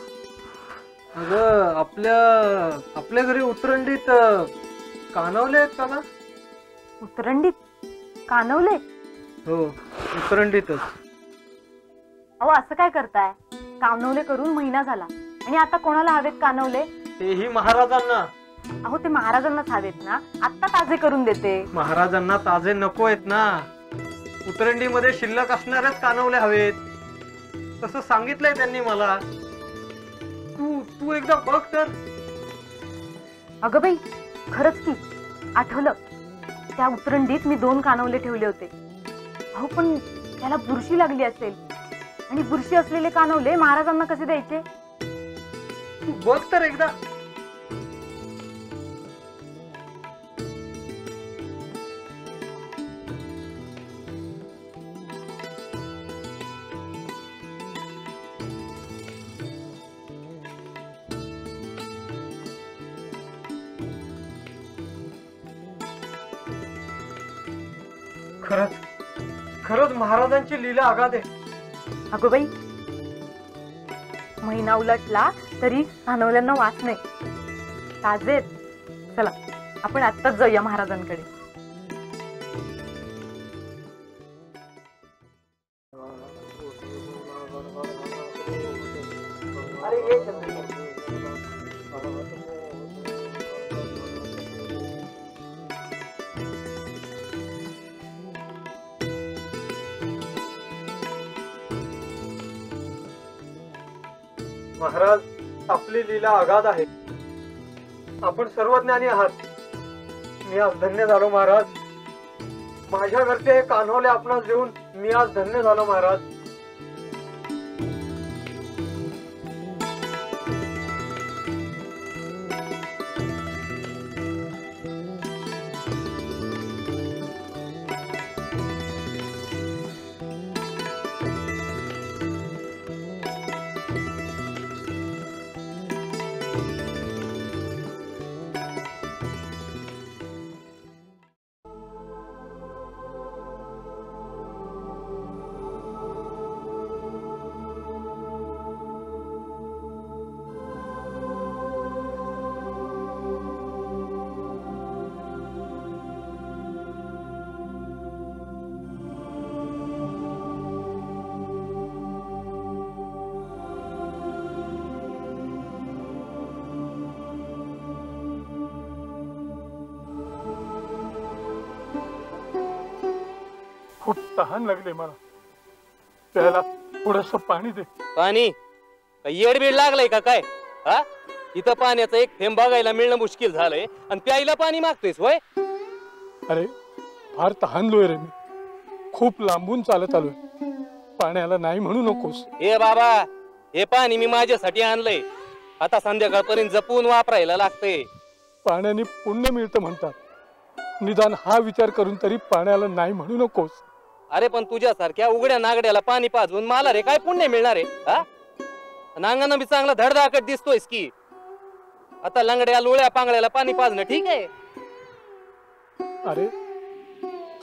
अगं आपल्या घरी उतरंडीत कानवले आहेत का? उतरंडीत कानवले? हो, उतरंडीतच. अहो असं काय करताय? कानवले करून महिना झाला आणि आता कोणाला हवेत कानवले? तेही महाराजांना. अहो ते महाराजांनाच हवेत ना, आत्ता ताजे करून देते. महाराजांना ताजे नको आहेत ना, उतरंडीमध्ये शिल्लक असणारेच कानवले हवेत. तसं सांगितलंय त्यांनी मला. तू एकदा बघ तर. अगं बाई, खरंच की आठवलं, त्या उतरंडीत मी 2 कानवले ठेवले होते. अहो पण त्याला बुरशी लागली असेल, आणि बुरशी असलेले कानवले महाराजांना कसे द्यायचे? तू बघ तर एकदा. खरंच महाराजांची लीला आगाध आहे. अगो बाई, महिना उलटला तरी कानवल्यांना वास नाही, ताजेत. चला आपण आत्ताच जाऊया महाराजांकडे. महाराज, आपली लीला अगाध आहे. आपण सर्वज्ञानी आहात. मी आज धन्य झालो महाराज. माझ्या घरचे हे कान्होले आपणास देऊन मी आज धन्य झालो महाराज. खूप तहान लागले मला. प्यायला थोडस पाणी दे. पाणी? येडबीड लागलंय का काय? हा, इथं पाण्याचं एक थेंब बघायला मिळणं मुश्किल झालंय आणि प्यायला पाणी मागतोयस होय? अरे फार तहानलोय रे मी. खूप लांबून चालत आलोय. पाण्याला नाही म्हणू नकोस. ए बाबा, हे पाणी मी माझ्यासाठी आणलंय. आता संध्याकाळपर्यंत जपून वापरायला लागतंय. पाण्याने पुण्य मिळतं म्हणतात. निदान हा विचार करून तरी पाण्याला नाही म्हणू नकोस. अरे पण तुझ्यासारख्या उघड्या नागड्याला पाणी पाजून मला रे काय पुण्य मिळणार आहे? हा, नांगानं बी चांगला धडधाकट दिसतोयस की. आता लंगड्या लोळ्या पांगड्याला पाणी पाजणं ठीक आहे? अरे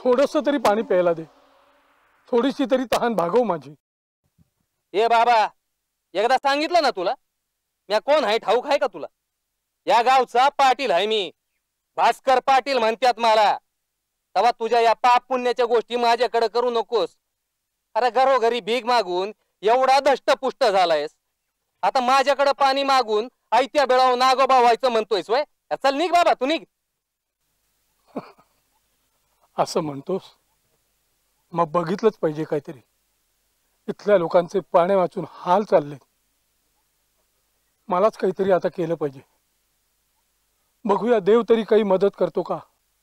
थोडस तरी पाणी प्यायला दे, थोडीशी तरी तहान भागव माझी. ए बाबा, एकदा सांगितलं ना तुला, मी कोण आहे ठाऊक आहे का तुला? या गावचा पाटील आहे मी, भास्कर पाटील म्हणतात मला. तेव्हा तुझ्या या पाप पुण्याच्या गोष्टी माझ्याकडे करू नकोस. अरे घरोघरी भीक मागून एवढा दष्टपुष्ट झालायस, आता माझ्याकडे पाणी मागून आयत्या बेळाव नागोबा व्हायचं म्हणतोयस वय? चल निघ बाबा, तू निघ. असं म्हणतोस? मग बघितलंच पाहिजे काहीतरी. इथल्या लोकांचे पाण्या वाचून हाल चालले. मलाच काहीतरी आता केलं पाहिजे. बघूया देव तरी काही मदत करतो का.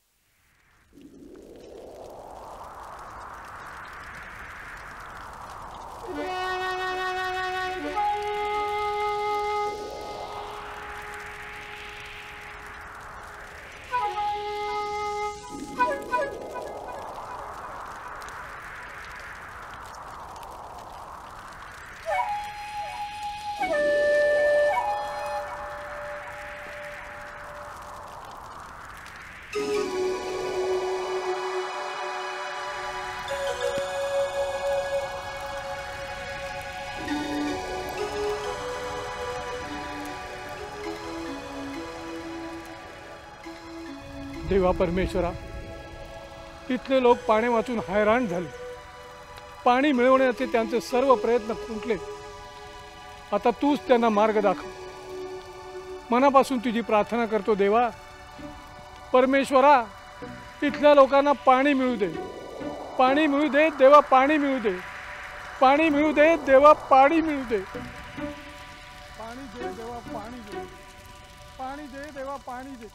देवा परमेश्वरा, तिथले लोक पाणी वाचून हैराण झाले. पाणी मिळवण्याचे त्यांचे सर्व प्रयत्न खुंटले. आता तूच त्यांना मार्ग दाखव. मनापासून तुझी प्रार्थना करतो देवा. परमेश्वरा, तिथल्या लोकांना पाणी मिळू दे, पाणी मिळू दे देवा, पाणी मिळू दे, पाणी मिळू दे देवा, पाणी मिळू दे, पाणी दे देवा, पाणी दे, पाणी दे देवा, पाणी दे.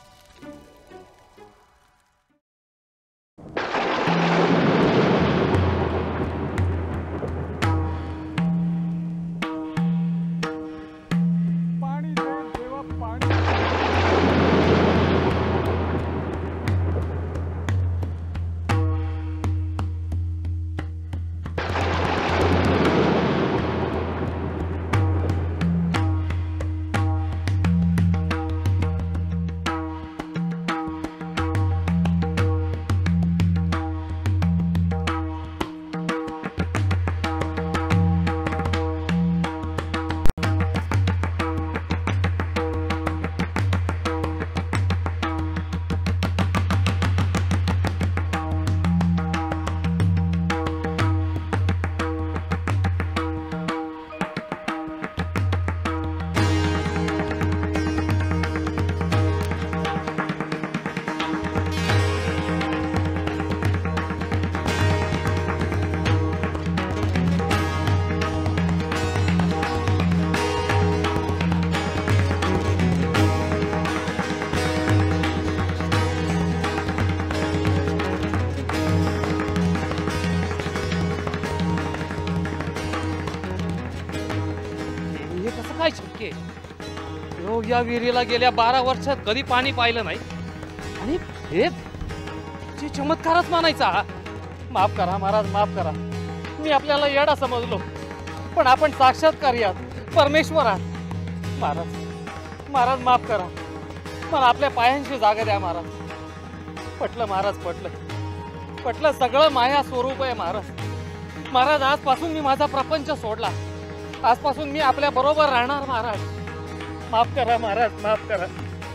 काय शक्य आहे? या विहिरीला गेल्या 12 वर्षात कधी पाणी पाहिलं नाही आणि हे चमत्कारच मानायचा हा. माफ करा महाराज, माफ करा. मी आपल्याला येडा समजलो, पण आपण साक्षात्कारी आहात, परमेश्वर आहात. महाराज, महाराज माफ करा. मला आपल्या पायांशी जागा द्या महाराज. पटलं महाराज, पटलं, पटलं. सगळं माया स्वरूप आहे महाराज. महाराज, आजपासून मी माझा प्रपंच सोडला. आजपासून मी आपल्या बरोबर राहणार महाराज. माफ करा महाराज, माफ करा.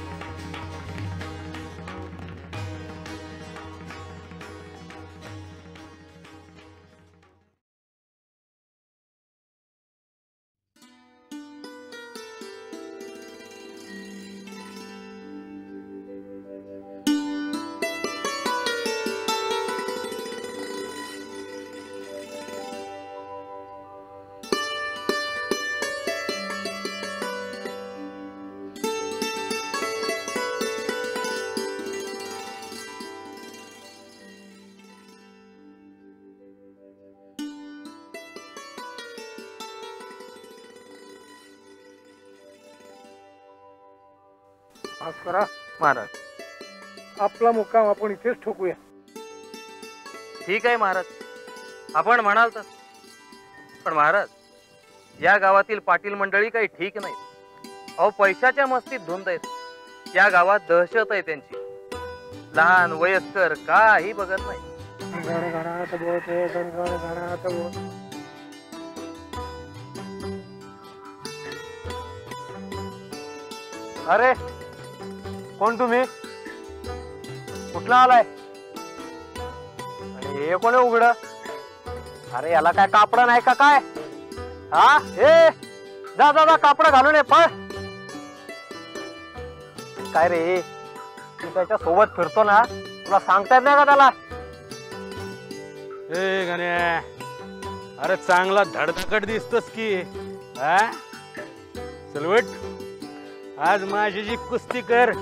करा महाराज. आपला मुक्काम आपण इथेच ठोकूया. ठीक आहे महाराज, आपण म्हणाल तर. पण महाराज, या गावातील पाटील मंडळी काही ठीक नाही. अहो, पैशाच्या मस्तीत धुंद आहेत. या गावात दहशत आहे त्यांची. लहान वयस्कर काही बघत नाही. गणगणात बोलते गणगणात बोल. अरे कोण तुम्ही? कुठला आलाय? आणि हे कोण उघड? अरे याला काय कापड नाही का काय? हा हे जा जा जा कापड घालून ये पळ. काय रे तू त्याच्या सोबत फिरतो ना, तुला सांगता येत नाही का त्याला? ए गण्या, अरे चांगला धडधकट दिसतोस की. हा चलवट, आज माझी जी कुस्ती कर.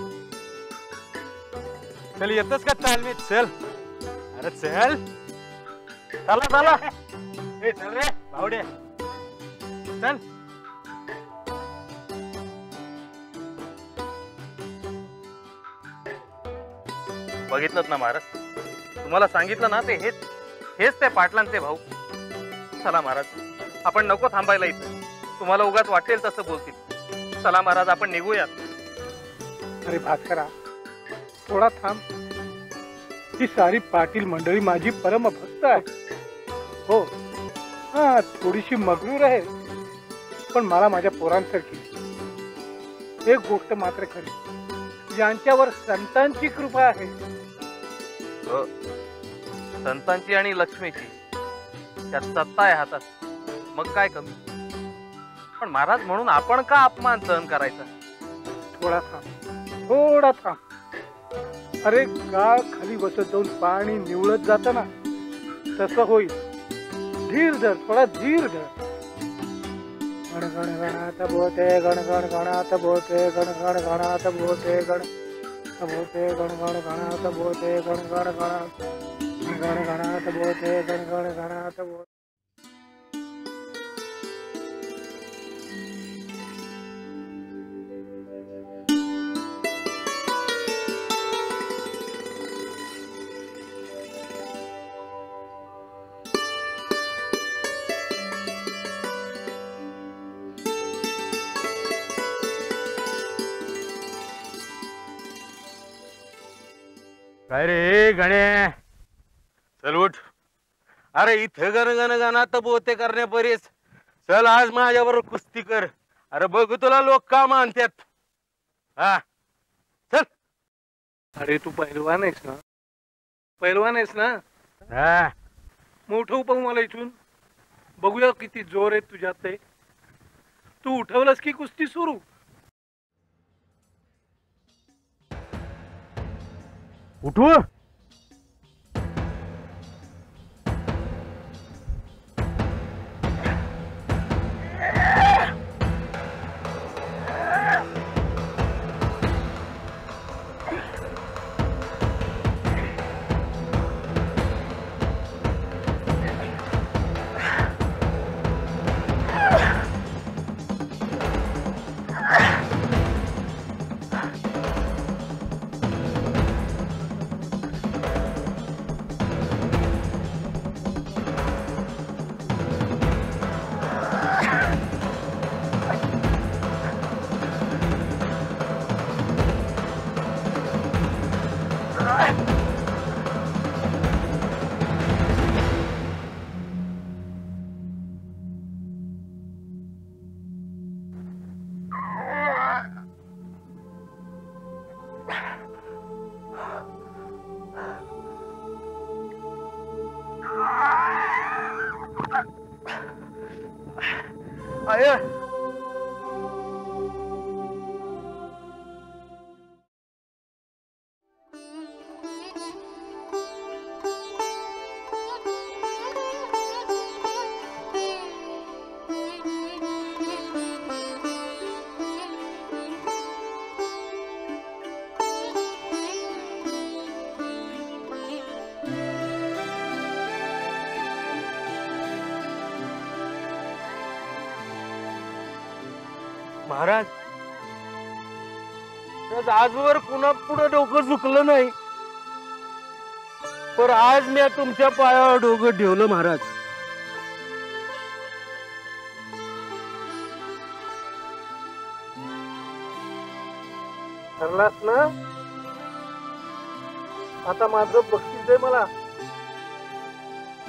चल येतोस का तालमीत? चल अरे चल. चला चला. ए चल रे भावड्या चल. बघितलं ना महाराज, तुम्हाला सांगितलं ना, ते हेच त्या पाटलांचे भाऊ. चला महाराज, आपण नको थांबायला इथं. तुम्हाला उगाच वाटेल तसं बोलतील. चला महाराज, आपण निघूयात. अरे भास्करा, थोडा थांब. ही सारी पाटील मंडळी माझी परम भक्त आहे. हो हा, थोडीशी मगरूर आहे, पण मला माझ्या पोरांसारखी. एक गोष्ट मात्र खरी, ज्यांच्यावर संतांची कृपा आहे. हो, संतांची आणि लक्ष्मीची, त्यात सत्ता आहे हातात, मग काय कमी. पण महाराज म्हणून आपण का अपमान सहन करायचा? थोडा थांब, थोडा थांब. अरे गाळ खाली बसत जाऊन पाणी निवळत जात ना, तसं होईल. धीर धर, थोडा धीर धर. गणगण गणात बोते गणगण गणात बोते गणगण गणात बोते गण बोते गणगण गणात बोते गणगण गणात गण गणात बोते गणगण गणात बोते. काय रे गणे, चल उठ. अरे इथं गण गणात बोते करण्यापरीस चल आज माझ्याबरोबर कुस्ती कर. अरे बघ तुला लोक का मानतात. हा चल. अरे तू पहिलवान आहेस ना, पहिलवान आहेस ना. हा मोठं उपाव मला इथून बघूया किती जोर आहे तुझ्यात ते. तू उठवलंस की कुस्ती सुरू. उठू. महाराज, आजवर कुणा पुढे डोकं झुकलं नाही, पण आज मी तुमच्या पायावर डोकं ठेवलं महाराज. ठरलास ना? आता माझं बक्षीस आहे मला.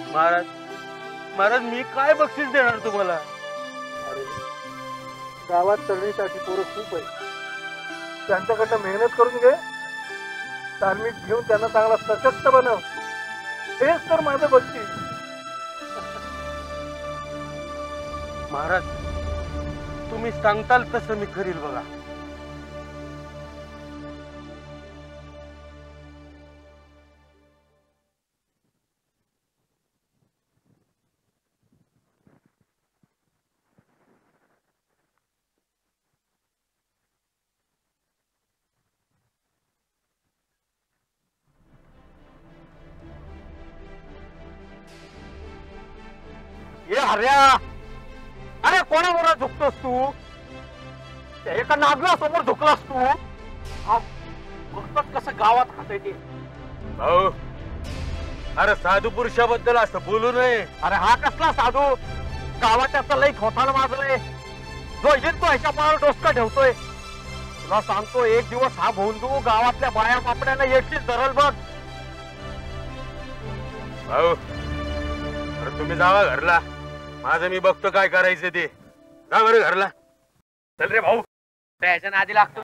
महाराज महाराज मी काय बक्षीस देणार तुम्हाला? अरे गावात चढणीसाठी पोरं खूप आहे, त्यांच्याकडनं मेहनत करून घे, धार्मिक घेऊन त्यांना चांगला सशक्त बनव, हेच तर माझं बक्षीस. महाराज तुम्ही सांगताल तसं मी करील बघा. ये हर्या, अरे कोणाबरोबर झुकतोस तू? त्या एका नागरासमोर झुकलास तू. बघतोस कसं गावात खाते ते. भाऊ अरे साधू पुरुषाबद्दल असं बोलू नये. अरे हा कसला साधू? गावात त्याचा लई खोताला माजलंय. जो येईल तो ह्याच्या पायावर डोसका ठेवतोय. तुला सांगतो एक दिवस हा भोंदू गावातल्या बाया बापड्यांना एकटीच धरल बघ. भाऊ अरे तुम्ही जावा घरला, माझं मी बघतो काय करायचं ते. जा बरं घरला. चल रे भाऊ, त्याच्या नादी लागतो.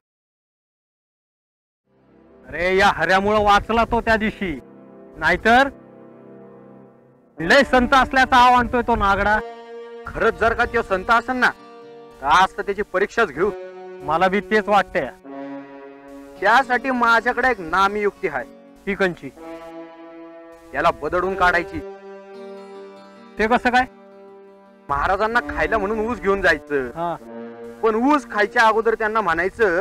अरे या हऱ्यामुळं वाचला तो त्या दिवशी, नाहीतर लय संत असल्याचा आव आणतोय तो नागडा. खरंच जर का तो संत असेल ना तर आज तर त्याची परीक्षाच घेऊ. मला बी तेच वाटतंय. त्यासाठी माझ्याकडे एक नामी युक्ती आहे. ती कंची याला बदडून काढायची. ते कसं काय? महाराजांना खायला म्हणून ऊस घेऊन जायचं, पण ऊस खायच्या अगोदर त्यांना म्हणायचं,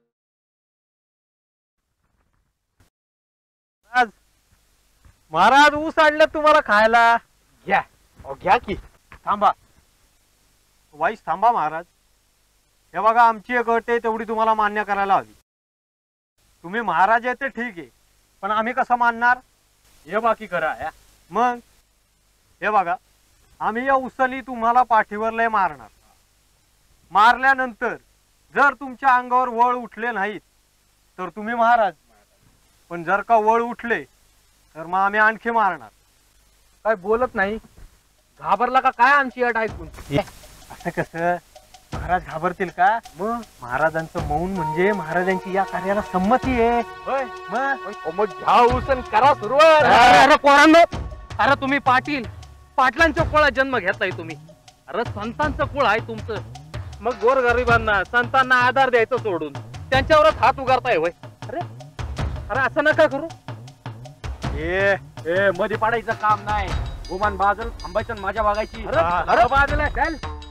महाराज ऊस आणलं तुम्हाला खायला, घ्या. घ्या की. थांबा वाईस, थांबा महाराज. हे बघा आमची एक अट आहे, तेवढी तुम्हाला मान्य करायला हवी. तुम्ही महाराज आहे ते ठीक आहे, पण आम्ही कसं मानणार? हे बाकी करा. मग हे बघा, आम्ही या उसाली तुम्हाला पाठीवर लय मारणार. मारल्यानंतर जर तुमच्या अंगावर वळ उठले नाहीत तर तुम्ही महाराज, पण जर का वळ उठले तर मग आम्ही आणखी मारणार. काय बोलत नाही? घाबरला का काय आमची अट ऐकून? असं कसं? महाराज घाबरतील का? मग महाराजांचं मौन म्हणजे महाराजांची या कार्याला संमती आहे. मग घ्या उसन करा सुरुवात. अरे पोरांनो, अरे तुम्ही पाटलांच्या कुळात जन्म घेतलाय तुम्ही. अरे संतांचं कुळ आहे तुमचं. मग गोरगरिबांना संतांना आधार द्यायचं सोडून त्यांच्यावरच हात उगारताय होय. अरे अरे असं नका करू. ए मध्ये पाडायचं काम नाही. गुमान बाजल थांबायचं, माझ्या बघायची. अरे बाजूला चल.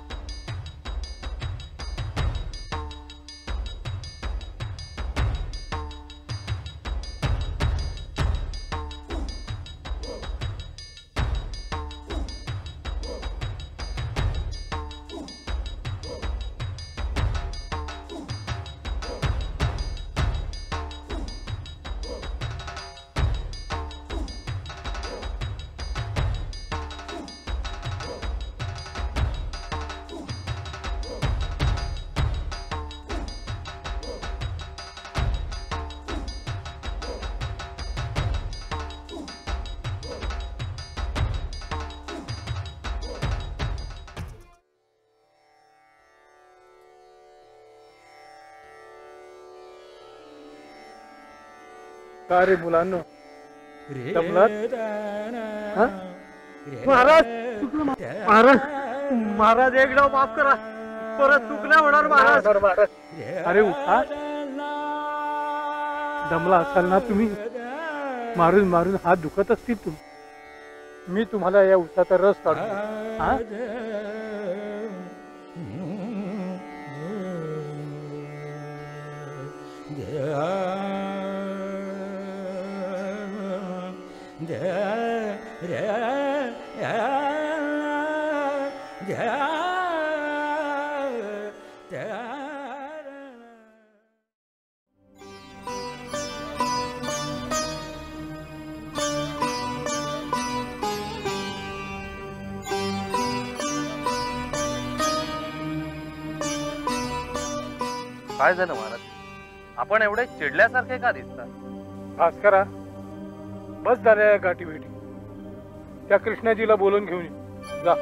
का रे मुलांनो, जमलात? महाराज महाराज महाराज एक डाव माफ करा, परत चुकल्या होणार महाराज. अरे उठा, दमला असाल ना तुम्ही. मारून मारून हात दुखत असतील तुम्ही. मी तुम्हाला या उसाचा रस काढतो. काय झालं महाराज? आपण एवढे चिडल्यासारखे का दिसतात? भास्करा, बस झाल्या गाठी भेटी. त्या कृष्णाजीला बोलून घेऊन ये. जा.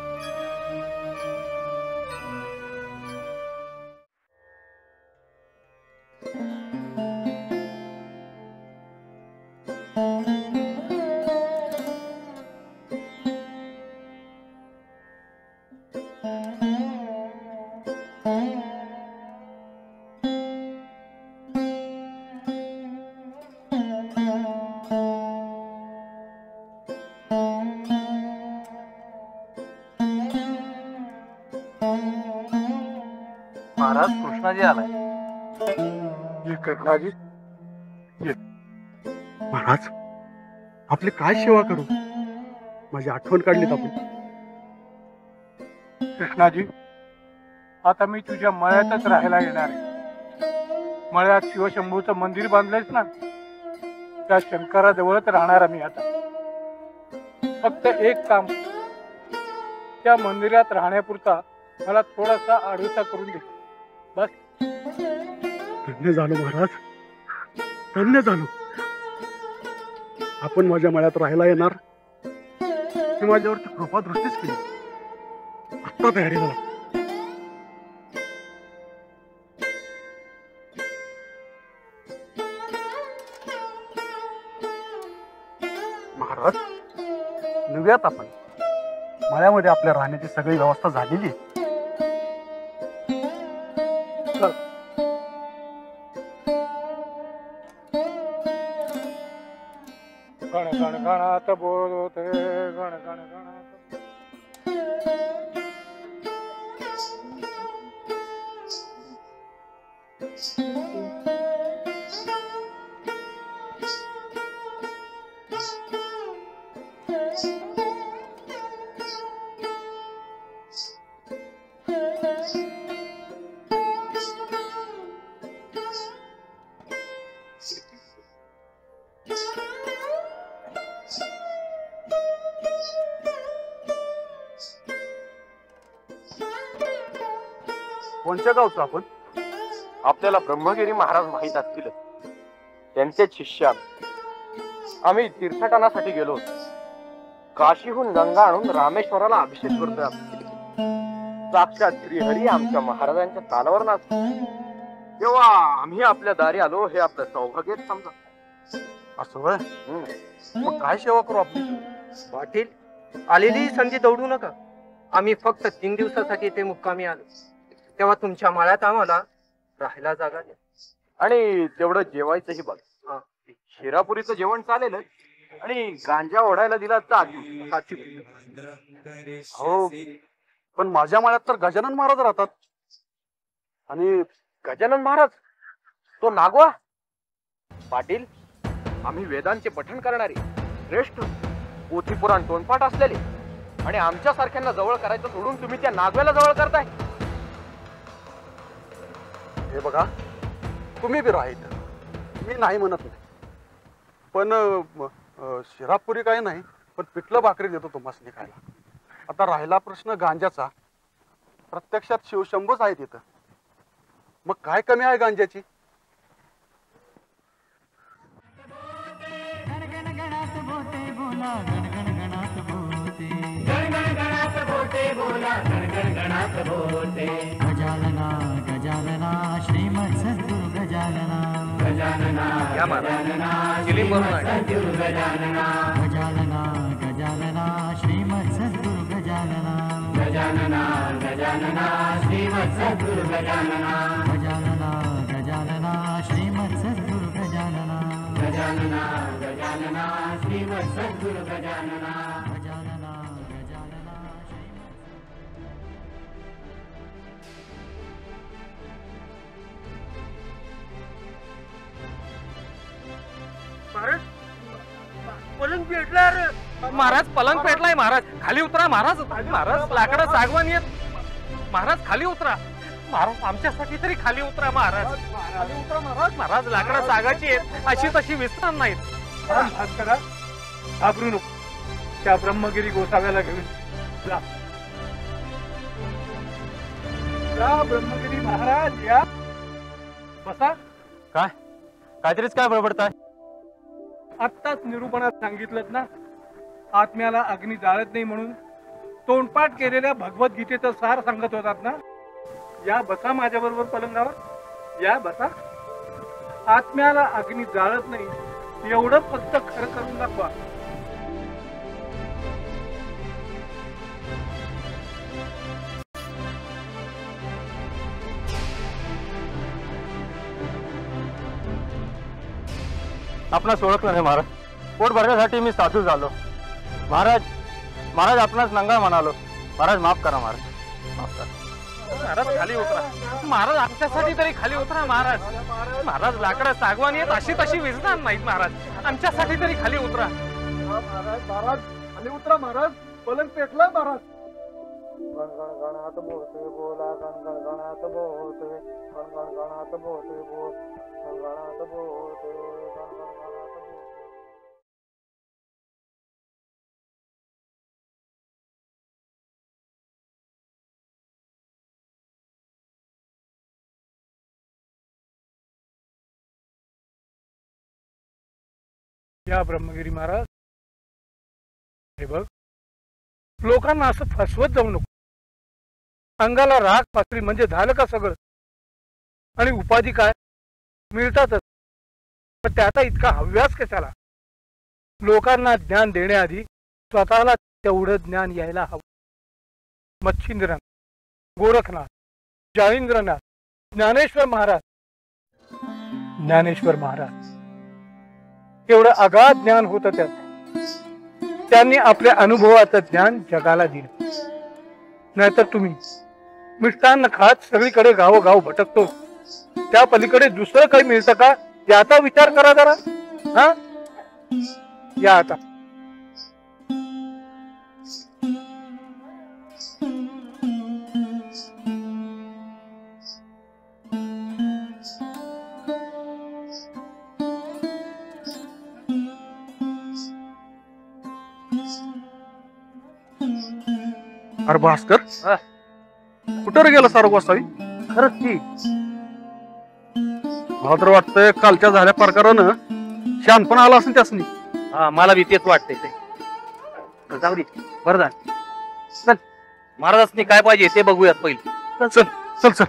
महाराज कृष्णाजी आलाय. ये कृष्णाजी. महाराज आपली काय सेवा करू, माझी आठवण काढलीत आपण. कृष्णाजी, आता मी तुझ्या मळ्यातच राहायला येणार आहे. मळ्यात शिवशंभूचं मंदिर बांधलंयस ना, त्या शंकराजवळच राहणार आहे मी आता. फक्त एक काम, त्या मंदिरात राहण्यापुरता मला थोडासा आडोसा करून दे बस. धन्य झालो महाराज, धन्य झालो. आपण माझ्या मळ्यात राहायला येणार ही माझ्यावरती कृपा दृष्टीच केली. आत्ता तयारी झाला. महाराज निघूयात आपण. मळ्यामध्ये आपल्या राहण्याची सगळी व्यवस्था झालेली आहे. गण गण गणात बोलते गण गण गणात. कोणत्या गावचं आपण? आपल्याला ब्रह्मगिरी महाराज माहित असतील, त्यांचे शिष्य आम्ही तीर्थटनासाठी गेलो होतो. काशीहून गंगा आणून रामेश्वराला अभिषेक करतोय. साक्षात श्रीहरी आमच्या महाराजांच्या तालावर नाचतो. तेव्हा आम्ही आपल्या दारी आलो, हे आपलं सौभाग्य समजा. असं होय? मग काय सेवा करू आपली? पाटील, आलेली संधी दौडू नका. आम्ही फक्त 3 दिवसासाठी इथे मुक्कामी आलो. तेव्हा तुमच्या माळ्यात आम्हाला राहायला जागा द्या. आणि तेवढं जेवायचंही बघ. शिरापुरीचं जेवण चालेल, आणि गांजा ओढायला दिला तर हो, पण माझ्या माळ्यात तर गजानन महाराज राहतात. आणि गजानन महाराज तो नागवा. पाटील, आम्ही वेदांचे पठण करणारे श्रेष्ठ पोथी पुराण तोंडपाठ असलेले, आणि आमच्या सारख्यांना जवळ करायचं सोडून तुम्ही त्या नागव्याला जवळ करताय. हे बघा, तुम्ही बी राहायचं, मी नाही म्हणत नाही. पण शिरापुरी काही नाही, पण पिठलं भाकरी देतो तुम्हाला खायला. आता राहिला प्रश्न गांजाचा, प्रत्यक्षात शिवशंभूच आहे तिथं. मग काय कमी आहे गांजाची? गजानना गजानना श्रीमत् सद्गुरु गजानना. गजानना गजानना श्रीमत् सद्गुरु गजानना. गजानना गजानना श्रीमत् सद्गुरु गजानना. गजानना गजानना श्रीमत् सद्गुरु गजानना. गजानना गजानना श्रीमत् सद्गुरु गजानना. गजानना गजानना श्रीमत् सद्गुरु गजानना. गजानना गजानना महाराज, पलंग पेटला रे. महाराज पलंग पेटलाय. महाराज खाली उतरा. महाराज महाराज लाकडं सागवान येत. महाराज खाली उतरा. महाराज आमच्यासाठी तरी खाली उतरा. महाराज खाली उतरा. महाराज महाराज लाकडं सागाची आहेत, अशी तशी विसरणार नाहीत. भास्करा, घाबरू नको. त्या ब्रह्मगिरी गोसाव्याला घेऊन जा. ब्रह्मगिरी महाराज या. बसा. काहीतरीच काय बडबडताय? आत्ताच निरूपणात सांगितलं ना, आत्म्याला अग्नी जाळत नाही म्हणून तोंडपाठ केलेल्या भगवद्गीतेचं सार सांगत होतात ना. या बसा माझ्या बरोबर पलंगावर, या बसा. आत्म्याला अग्नी जाळत नाही एवढं फक्त खरं करून दाखवा. आपणास ओळखलं नाही महाराज. पोट भरण्यासाठी मी साधू झालो. महाराज महाराज आपणास नंगा म्हणालो. महाराज माफ करा महाराज, माफ करा. महाराज खाली उतरा. महाराज आमच्यासाठी तरी खाली उतरा महाराज. महाराज लाकडं सागवान येत अशी तशी विजणार नाहीत महाराज. आमच्यासाठी तरी खाली उतरा. महाराज महाराज खाली उतरा महाराज. पलंग पेटला महाराज. गणगणात बोलते बोला, गणगणात बोलते, गणगणात बोलते बोल, गणगणात बोलते, गणगणात बोलते. या ब्रह्मगिरी महाराज, हे बघ, लोकांना असं फसवत जाऊ नको. अंगाला राख पातळी म्हणजे झालं का सगळं. आणि उपाधी काय मिळतातच, पण त्याचा इतका हव्यास कशाला. लोकांना ज्ञान देण्याआधी स्वतःला तेवढं ज्ञान यायला हवं. मच्छिंद्रनाथ, गोरखनाथ, जाळींद्रनाथ, ज्ञानेश्वर महाराज, ज्ञानेश्वर महाराज एवढं अगाध ज्ञान होतं त्यात. त्यांनी आपल्या अनुभवाचं ज्ञान जगाला दिलं. नाहीतर तुम्ही मिष्टान्न खात सगळीकडे गावोगाव भटकतो. त्या पलीकडे दुसरं काही मिळतं का याचा विचार करा जरा. हा, या आता. अरे भास्कर, कुठं रे गेला सारं गोसावी? खरंच की मला तर वाटतंय कालच्या झाल्या प्रकारानं शानपण आला असेल त्यासनी. हा, मला बी तेच वाटतंय ते. जाऊ दे, बरं झालं. चल, महाराजांनी काय पाहिजे ते बघूयात पहिले. चल चल चल.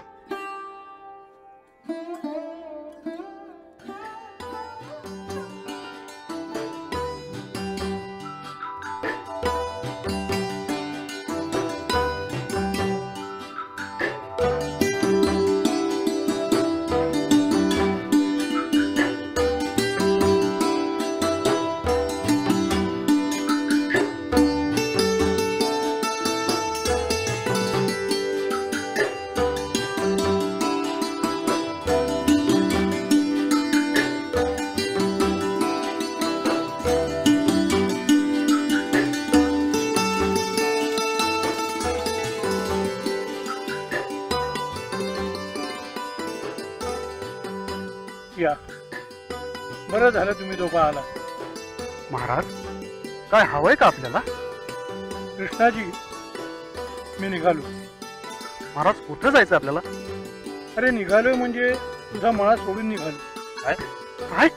या, बरं झालं तुम्ही दोघं आला. महाराज, काय हवंय का आपल्याला? कृष्णाजी, मी निघालो. महाराज, कुठं जायचं आपल्याला? अरे निघालोय म्हणजे तुझा मळा सोडून निघालो. काय काय?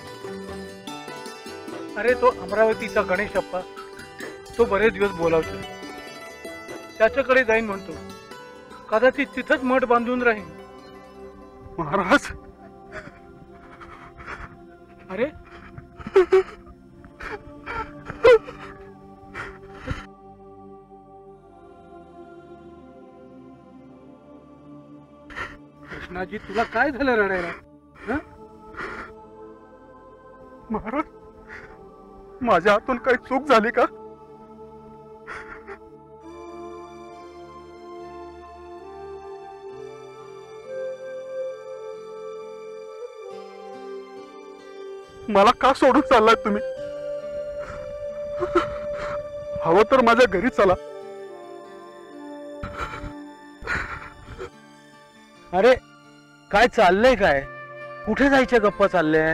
अरे तो अमरावतीचा गणेश अप्पा, तो बरेच दिवस बोलावतो. त्याच्याकडे जाईन म्हणतो. कदाचित तिथंच मठ बांधून राहीन. महाराज, अरे कृष्णाजी, तुला काय झालं रडायला? महाराज, माझ्या हातून काही चूक झाली का? मला का सोडून चाललाय तुम्ही? हवं तर माझ्या घरी चला. अरे काय चाललंय? काय कुठे जायच्या गप्पा चालल्यात?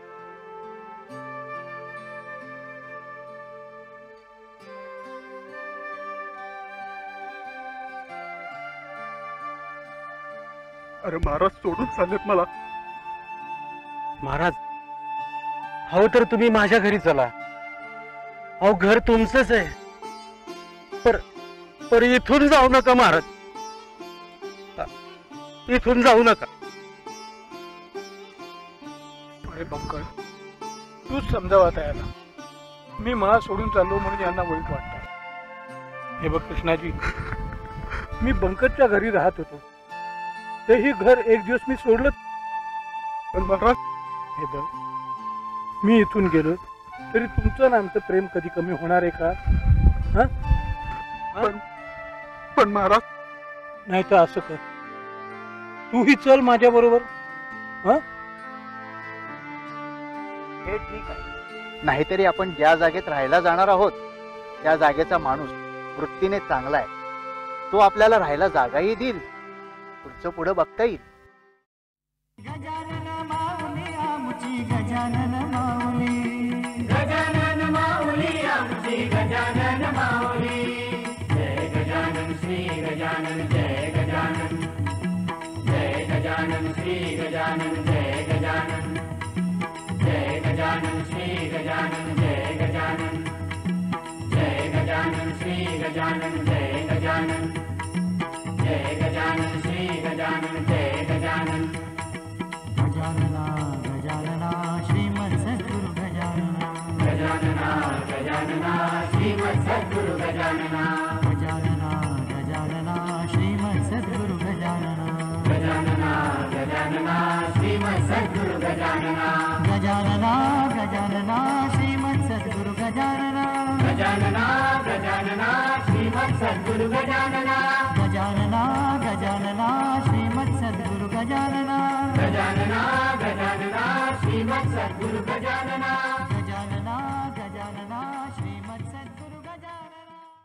अरे महाराज, सोडून चाललेत मला. महाराज, हवं तर तुम्ही माझ्या घरी चला. अहो घर तुमचंच आहे, पर इथून जाऊ नका महाराज, इथून जाऊ नका. अरे बंकर, तूच समजावा त्याला. मी मला सोडून चाललो म्हणून यांना वाईट वाटतं. हे बघ कृष्णाजी, मी बंकरच्या घरी राहत होतो. तेही घर एक दिवस मी सोडलं. पण महाराज, हे बघ, मी इथून गेलो तरी तुमचं आणि आमचं प्रेम कधी कमी होणार आहे का? पण महाराज, नाही तर असं कर, तूही चल माझ्या बरोबर. हे ठीक आहे. नाहीतरी आपण ज्या जागेत राहायला जाणार आहोत त्या जागेचा माणूस वृत्तीने चांगला आहे. तो आपल्याला राहायला जागाही देईल, पुढचं पुढं बघता येईल. गजानन माऊली आमची गजानन माऊली, गजानन माऊली आमची गजानन माऊली. जय गजानन श्री गजानन जय गजानन, जय गजानन श्री गजानन जय गजानन, जय गजानन श्री गजानन जय गजानन, जय गजानन श्री गजानन जय गजानन, जय गजानन श्री गजानन जय गजानन. गजानना गजानना श्रीमत् सद्गुरु गजानना, गजानना गजानना श्रीमत् सद्गुरु गजानना, गजानना गजानना श्रीमत् सद्गुरु गजानना, गजानना गजानना श्रीमत् सद्गुरु गजानना, गजानना गजानना श्रीमत् सद्गुरु गजानना, गजानना गजानना श्रीमत् सद्गुरु गजानना, गजानना गजानना श्रीमत् सद्गुरु गजानना, गजानना गजानना श्रीमत् सद्गुरु गजानना, गजानना गजानना श्रीमत् सद्गुरु गजानना.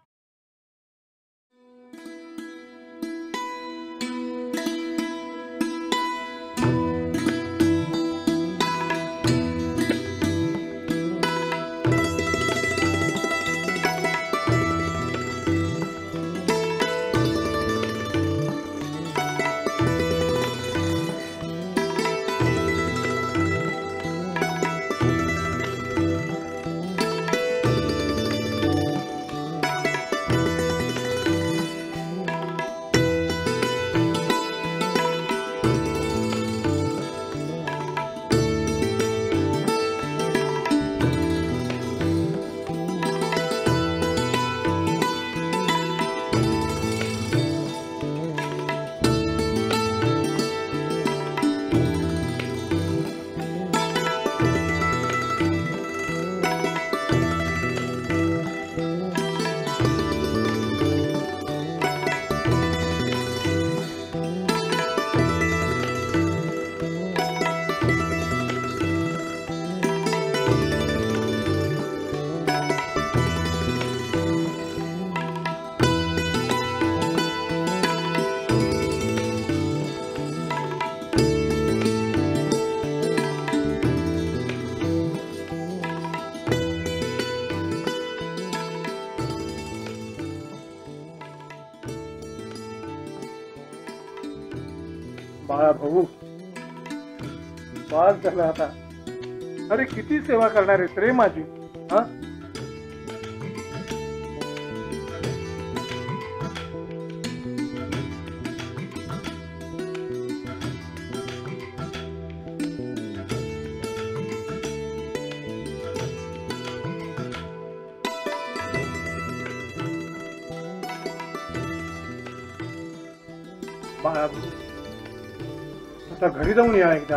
बाळा भाऊ, बास झाला आता. अरे किती सेवा करणार आहेस रे माझी. बाळा भाऊ, आता घरी जाऊन या एकदा.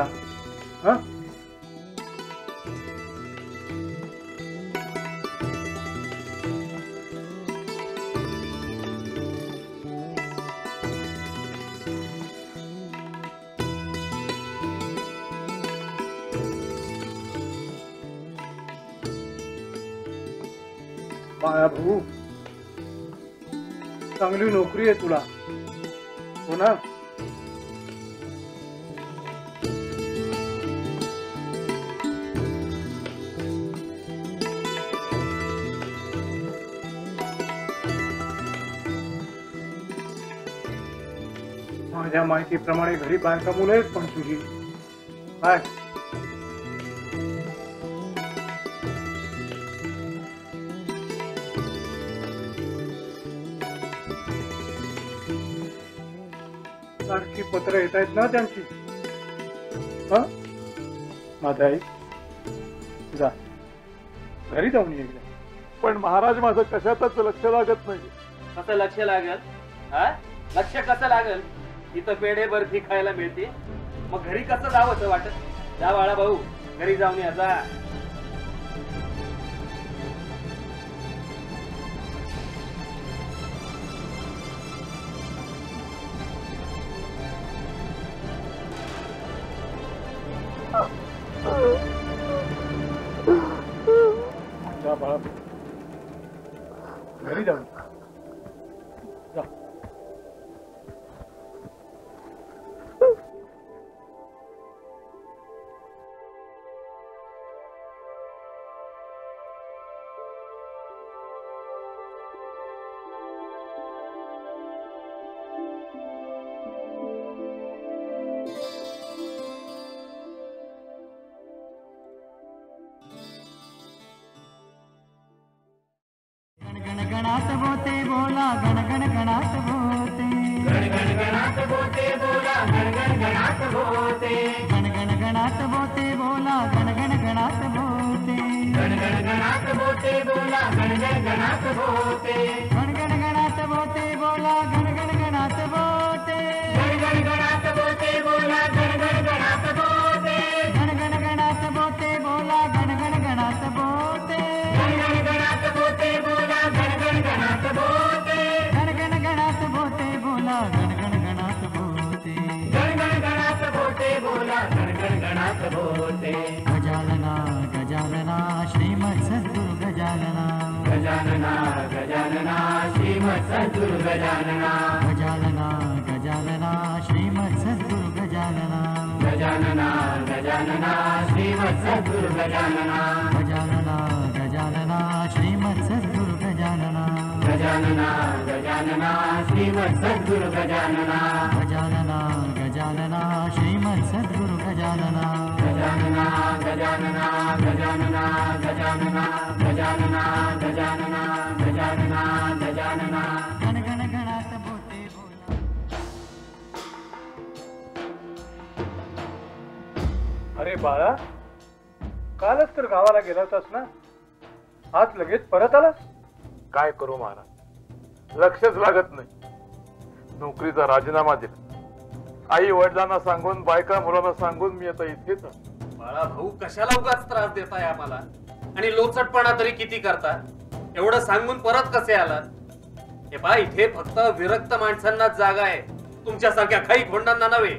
बाळा भाऊ, चांगली नोकरी आहे तुला, हो ना? माझ्या माहितीप्रमाणे घरी बायका मुलं आहेत पण तुझी काय? पत्र येत आहेत ना त्यांची. हा माझा आई जा घरी जाऊन ये. पण महाराज माझं कशातच लक्ष लागत नाही. कसं लक्ष लागल? हा लक्ष कसं लागल? इथं पेढे बर्फी खायला मिळते, मग घरी कसं जावं वाटत? जा बाळा भाऊ, घरी जाऊन या जा. जा बाळा घरी जाऊन जा. गणात बोते बोला गण गण गणात बोते. गण गण गणात बोते बोला गण गण गणात बोते. गण गण गणात बोते बोला गण गण गणात बोते. गण गण गणात बोते बोला गण गण गणात बोते. गण गण गणात बोते बोला गण गण गणात बोते. गण गण गणात बोते बोला गण गण गणात बोते. गण गण गणात बोते बोला गण गण गणात बोते. गण गण गणात बोते बोला गण गण गणात बोते. गण गण गणात बोते बोला गण गण गणात बोते. गण गण गणात बोते बोला गण गण गणात बोते. गजानना गजानना श्रीमत् सद्गुरु गजानना. गजानना गजानना श्रीमत् सद्गुरु गजानना. गजानना गजानना श्रीमत् सद्गुरु गजानना. गजानना गजानना श्रीमत् सद्गुरु गजानना. गजानना गजानना श्रीमत् सद्गुरु गजानना. गजानना गजानना श्रीमत् सद्गुरु गजानना. गजानना गजानना श्रीमत् सद्गुरु गजानना. गजानना गजानना गजानना गजानना गजानना गजानना गजानना गजानना गण गण गणात बोते बोला. अरे बाळा कालच तर गावाला गेला होतास ना, आज लगेच परत आलास? काय करू महाराज, लक्षच लागत नाही. नोकरीचा राजीनामा दिला, आई वडिलांना सांगून बायका मुलांना सांगून मी आता इथेच आहे. बाळा भाऊ कशाला उगाच त्रास देताय आम्हाला, आणि लोचटपणा तरी किती करता? एवढं सांगून परत कसे आलात? हे पहा इथे फक्त विरक्त माणसांनाच जागा आहे, तुमच्यासारख्या काही खोंडांना नव्हे.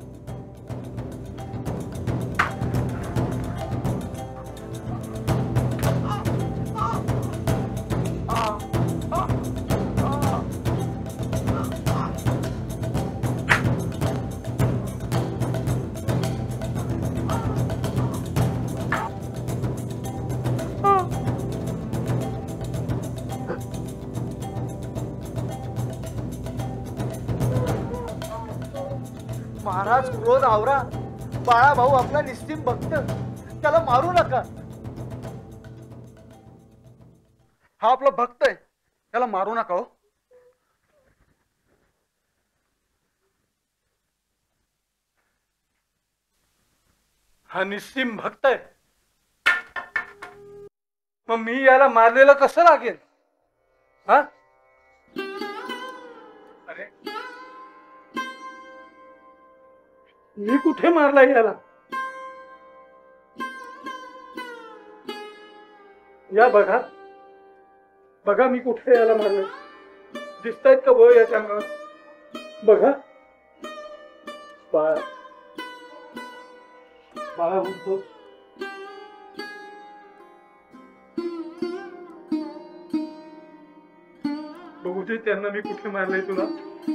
महाराज क्रोध आवरा. बाळा भाऊ आपला निस्तीम भक्त, त्याला मारू नका. हा आपला भक्त आहे, त्याला मारू नका हो. हा निस्सीम भक्त आहे, मग मी याला मारलेलं कसं लागेल? हा अरे मी कुठे मारला याला? या बघा बघा मी कुठे याला मारलं. दिसतायत का बघ याच्या अंगावर? बघा बाळा बाळा उठतो. बघू दे त्यांना मी कुठे मारलंय तुला.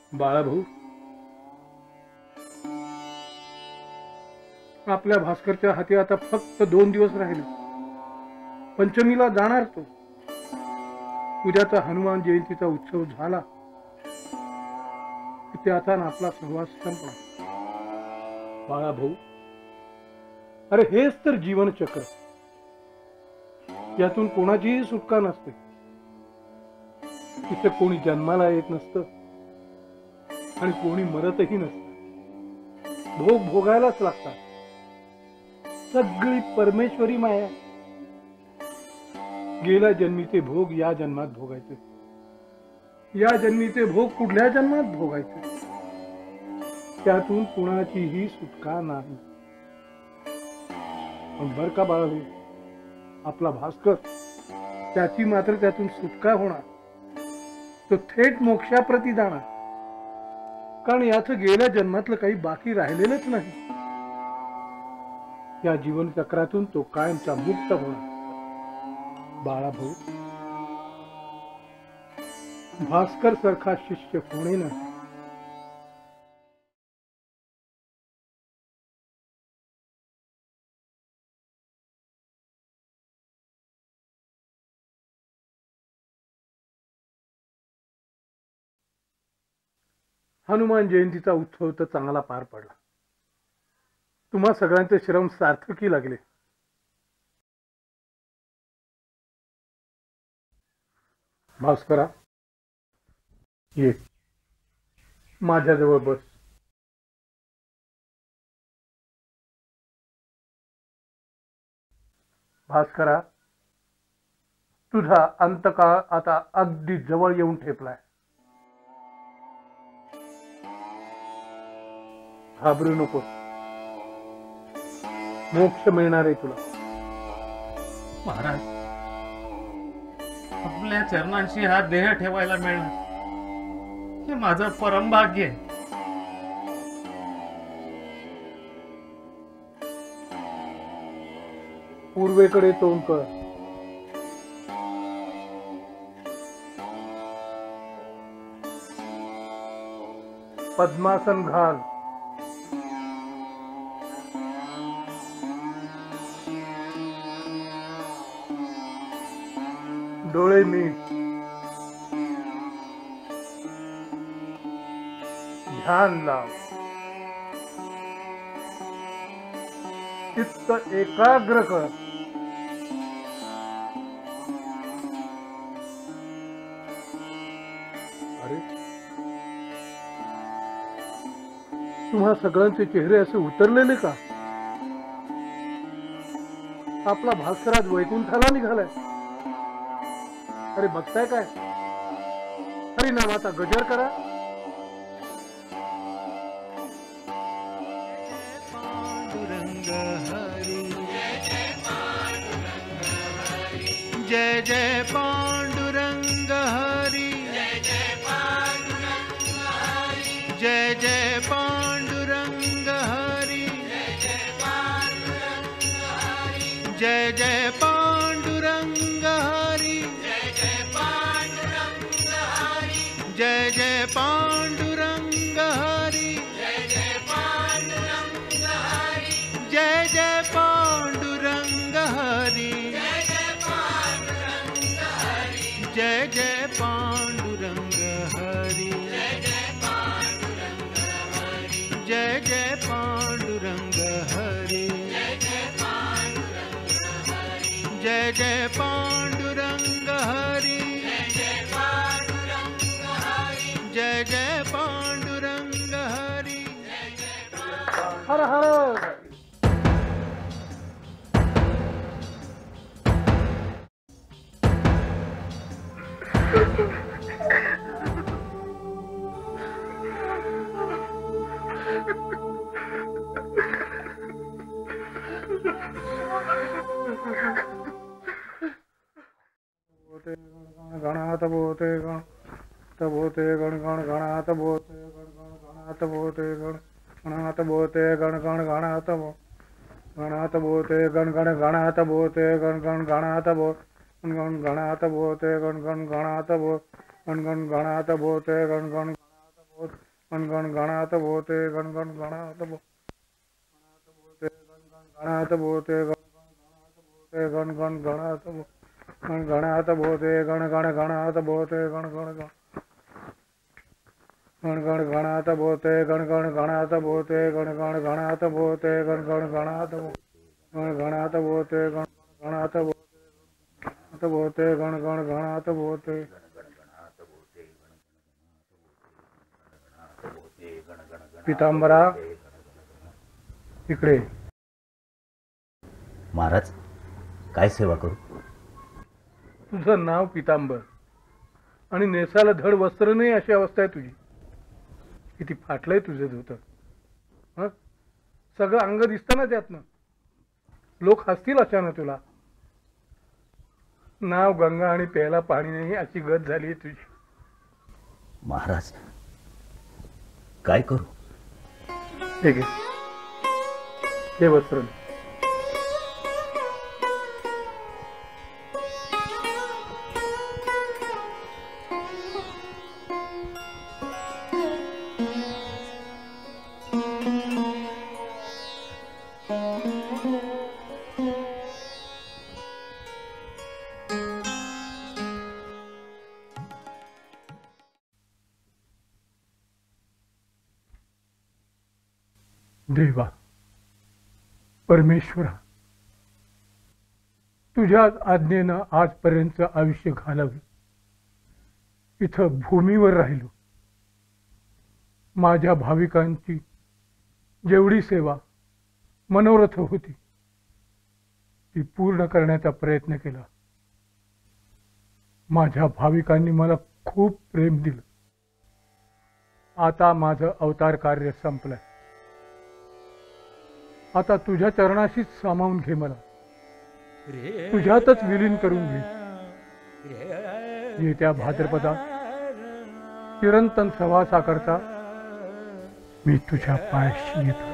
बाळाभाऊ, आपल्या भास्करच्या हाती आता फक्त 2 दिवस राहिले. पंचमीला जाणार तो. उद्याचा हनुमान जयंतीचा उत्सव झाला की त्याचा आपला सहवास संपला. बाळाभाऊ, अरे हेच तर जीवनचक्र. यातून कोणाचीही सुटका नसते. तिथे कोणी जन्माला येत नसतं आणि कोणी मरतही नसतं. भोग भोगायलाच लागतात. सगळी परमेश्वरी माया. गेल्या जन्मीचे भोग या जन्मात भोगायचे. या जन्मीचे भोग पुढल्या जन्मात भोगायचे. त्यातून कुणाचीही सुटका नाही. पण बर का बाळाभाऊ, आपला भास्कर, त्याची मात्र त्यातून सुटका होणार. तो थेट मोक्षाप्रती जाणार. कारण याचं गेल्या जन्मातलं काही बाकी राहिलेलंच नाही. या जीवन चक्रातून तो कायमचा मुक्त होणार. बाळाभाऊ, भास्कर सारखा शिष्य कोणी नाही. हनुमान जयंतीचा उत्सव तर चांगला पार पडला. तुम्हा सगळ्यांचे श्रम सार्थकी लागले. भास्करा, ये माझ्याजवळ बस. भास्करा, तुझा अंतकाळ आता अगदी जवळ येऊन ठेपलाय. घाबरू नको. मोक्ष मिळणार आहे तुला. महाराज, आपल्या चरणांशी हा देह ठेवायला मिळणार हे माझं परमभाग्य आहे. पूर्वेकडे तोंड कर. पद्मासन घाल. डोळे मीट. ध्यान लाव. चित्त एकाग्र कर. अरे, तुम्हा सगळ्यांचे चेहरे असे उतरलेले का? आपला भास्कराज वैकुंठाला निघालाय. अरे बघताय काय? हरिनामाचा गजर करा. जय जय पांडुरंग हरी. जय जय पांडुरंग हरी. जय जय पांडुरंग हरी. जय जय पांडुरंग हरी. जय जय पांडुरंग हरी. जय जय पांडुरंग हरी. जय जय पांडुरंग हरी. जय जय पांडुरंग हरी. जय जय पांडुरंग हरी. हर हर. गणात बोते गण बोते गण गण गणात बोते गण गण गणात बोते गण गणात बोते गण गण गणात बो गणात बोते गण गण गणात बोते गण गण गणात बो गण गण गणात बोते गण गण गणात बो गण गण गणात बोते गण गण गणात बोते गणगण गणात भोते गणगण गणात भोते गणात भोते गणगण गणात गणात भोते गणगण गणात भोते गणगण गणगण गणात भोते गणगण गणात भोते गणगण गणात भोते गणगण गणात गणात भोते गणात भोते गणगण गणात भोते पितांबरा इकडे. महाराज काय सेवा करू? तुझं नाव पितांबर आणि नेसाला धड वस्त्र नाही अशी अवस्था आहे तुझी. किती फाटलंय तुझं धोतर. हं सगळं अंग दिसतं ना त्यातनं. लोक हसतील अचानक तुला. नाव गंगा आणि प्यायला पाणी नाही अशी गत झाली तुझी. महाराज काय करू? हे घे, हे वस्त्र. देवा परमेश्वरा, तुझ्या आज्ञेनं आजपर्यंत आयुष्य घालवलं. इथं भूमीवर राहिलो. माझ्या भाविकांची जेवढी सेवा मनोरथ होती ती पूर्ण करण्याचा प्रयत्न केला. माझ्या भाविकांनी मला खूप प्रेम दिलं. आता माझं अवतार कार्य संपलंय. आता तुझ्या चरणाशीच सामावून घे. मला तुझ्यातच विलीन करून घे. येत्या भाद्रपदात चिरंतन सवासा करता मी तुझ्या पायाशी येतो.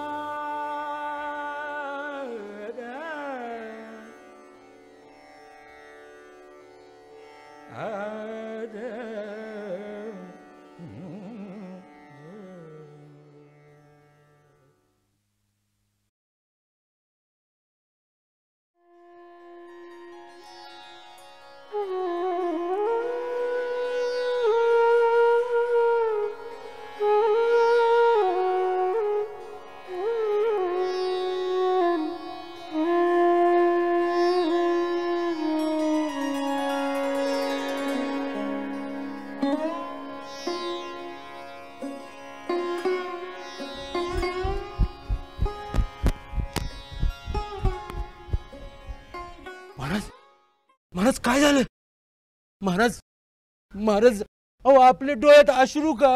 महाराज काय झालं? महाराज महाराज अहो आपल्या डोळ्यात अश्रू का?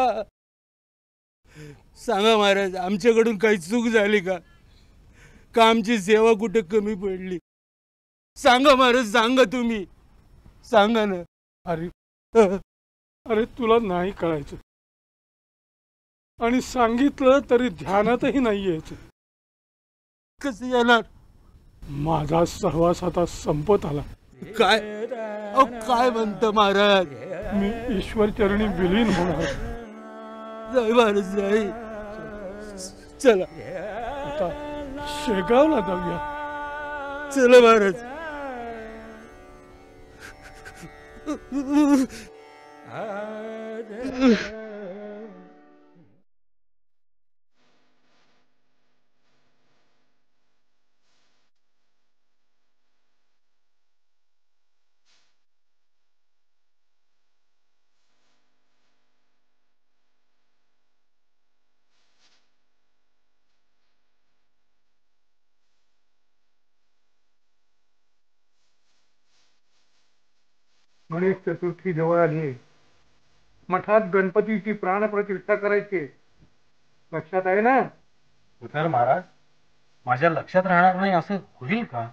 सांगा महाराज, आमच्याकडून काही चूक झाली का? का आमची सेवा कुठे कमी पडली? सांगा महाराज, सांगा तुम्ही, सांगा ना. अरे अरे तुला नाही कळायचं आणि सांगितलं तरी ध्यानातही नाही यायचं. कसं येणार? माझा सहवास आता संपत आला. काय अहो काय म्हणतं महाराज? मी ईश्वर चरणी विलीन होणार. जाई महाराज जाई. चला आता शेगावला जाऊया. चला महाराज. गणेश चतुर्थी जवळ आली. मठात गणपतीची प्राणप्रतिष्ठा करायची. लक्षात आहे ना? उतर महाराज, माझ्या लक्षात राहणार नाही असं होईल का?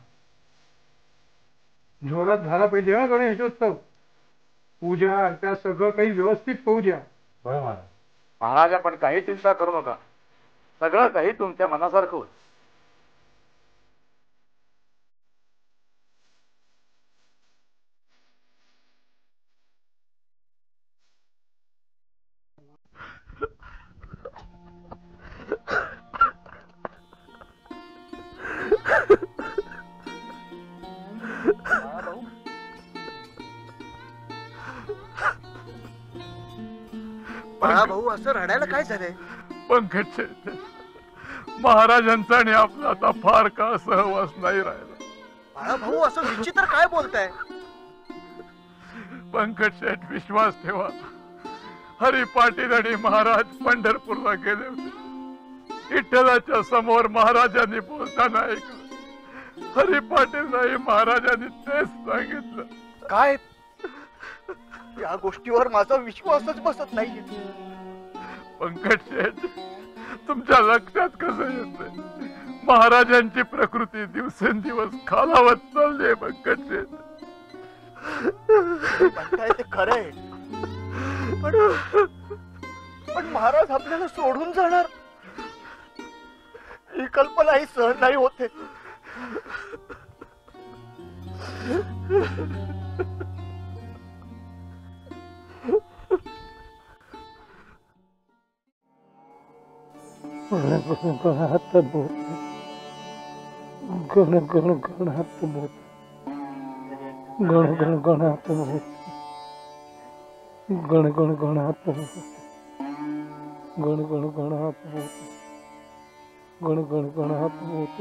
जोरात झाला पाहिजे हा गणेशोत्सव. पूजा अर्चा सगळं काही व्यवस्थित होऊ द्या. होय महाराज. महाराज आपण काही चिंता करू नका. सगळं काही तुमच्या मनासारखं होईल. बाळाभाऊ असं रडायला काय झालंय? पंकज महाराजांचा आणि आपला आता फार का सहवास नाही राहिला. बाळाभाऊ असं विचित्र काय बोलताय? पंकज शेठ विश्वास ठेवा, हरी पाटील आणि महाराज पंढरपूरला गेले होते. विठ्ठलाच्या समोर महाराजांनी बोलताना ऐकलं. हरी पाटील नाही महाराजांनी तेच सांगितलं. काय? या गोष्टीवर माझा विश्वासच बसत नाहीये. पंकज शेठ तुमच्या लक्षात कसं येतंय? महाराजांची प्रकृती दिवसेंदिवस खालावत चालली आहे. पंकज शेठ म्हणताय ते खरंय, पण महाराज आपल्याला सोडून जाणार ही कल्पनाही सहन नाही होते. गणात बोत गण गण गणात बोत गण गण गणात बोत गण गण गणात बोत गण गण गणात बोत गण गण गणात बोत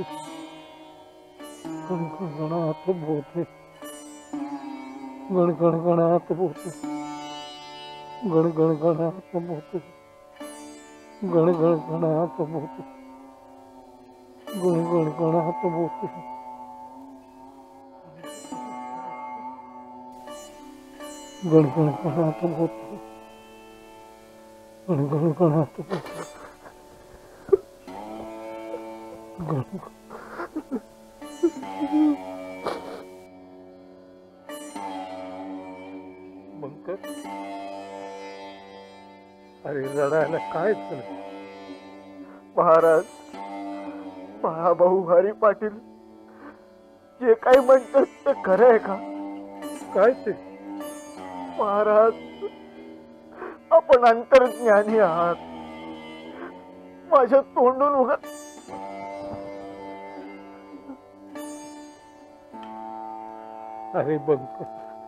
गण गण गणात बोत गण गण गणात बोत गण गण गणात बोत गण गण गणात बोत गण गण गणात बोत गण गण गणात बोत गण गण गणात बोत गण बंकर अरे रडायला काय झालं? महाराज बाळाभाऊ हरी पाटील जे काही म्हणतात ते खरं आहे का? काय ते? महाराज आपण अंतर्ज्ञानी आहात. माझ्या तोंडून उगा अरे बंकर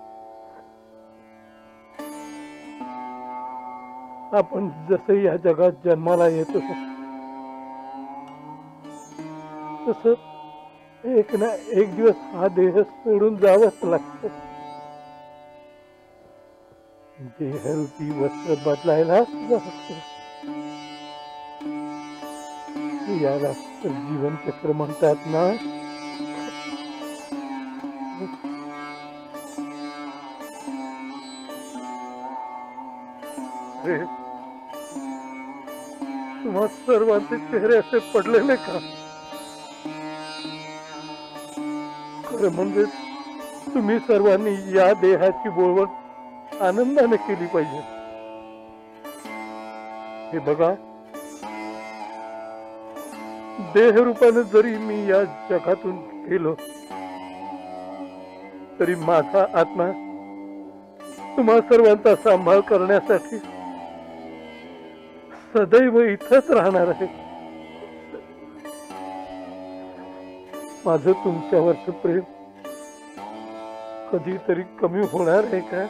आपण जसं या जगात जन्माला येतो तस एक ना एक दिवस हा देह सोडून जावंच लागतं. देहरूपी वस्त्र बदलायलाच लागतं. याला तर जीवनचक्र म्हणतात ना. अरे तुम्हा सर्वांचे चेहरे असे पडलेले का? खरं म्हणजे तुम्ही सर्वांनी या देहाची बोलवण आनंदाने केली पाहिजे. हे बघा, देहरूपाने जरी मी या जगातून गेलो तरी माझा आत्मा तुम्हा सर्वांचा सांभाळ करण्यासाठी सदैव इथंच राहणार आहे. माझं तुमच्यावरचं प्रेम कधीतरी कमी होणार आहे का?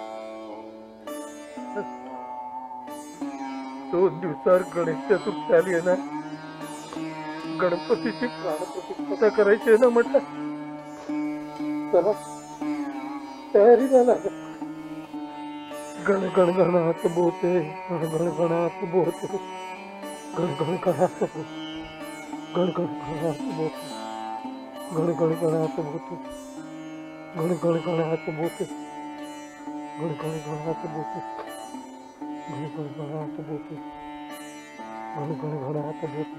2 दिवसावर गणेश चतुर्थी आली आहे ना. गणपतीची प्राणप्रतिष्ठा करायची आहे ना. म्हटलं चला तयारीला लागा. गण गण गणात बोते गण गण गणात बोते गण गण गणात बोते गण गण गणात बोते गण गण गणात बोते गण गण गणात बोते गण गण गणात बोते गण गण गणात बोते गण गण गणात बोते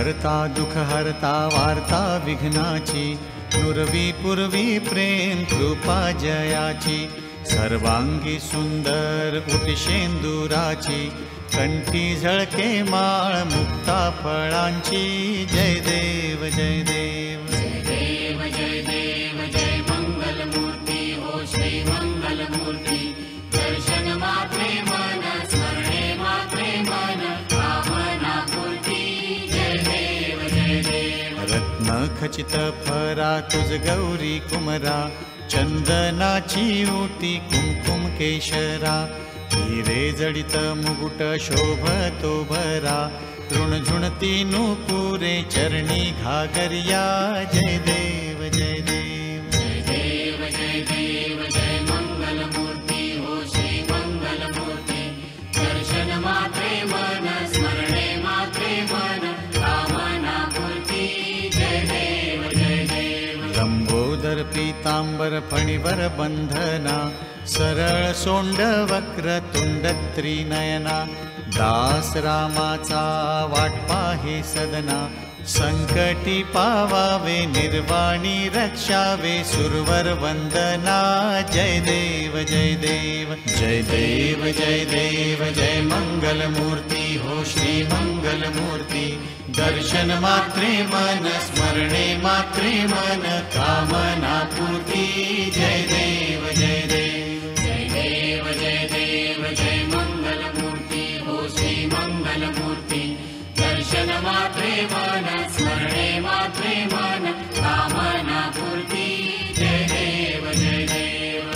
करता दुःख हरता वार्ता विघ्नाची, नुरवी पूर्वी प्रेम कृपा जयाची, सर्वांगी सुंदर उटिशेंदुराची, कंठी झळके माळ मुक्ता फळांची, जय देव जय देव जय देव जय देव जय मंगल मूर्ती हो श्री मंगल मूर्ती, दर्शन मात्रे मन स्मरणे मात्रे मन कामना पूर्ती, जय देव जय देव। रत्न खचित फरा तुझ गौरी कुमरा, चंदनाची ओटी कुमकुम केशरा, हिरे जडित मुकुट शोभतो भरा, तृणझुणती नूपुरे चरणी घागरिया, जय देव जय देव जय देव जय देव जय मंगल मूर्ती हो श्री मंगल मूर्ती, दर्शन मात्रे मन स्मरणे मात्रे मन कामना पूर्ती, जय देव जय देव। लंबोदर पीतांबर फणीवर बंधना, सरळ सोंड वक्र तुंड त्रिनयना, दास रामाचा वाट पाहे सदना, संकटी पावावे निर्वाणी रक्षावे सुरवर वंदना, जय देव जय देव जय देव जय देव जय मंगल मूर्ती हो श्री मंगल मूर्ती, दर्शन मात्रे मन स्मरणे मात्रे मन कामना पूर्ती, जय देव जय देव जय देव जय देव जय मंगल मूर्ती हो श्री मंगल मूर्ती, दर्शन मात्रे मन स्मरणे मात्रे मन कामना पूर्ती, जय देव जय देव।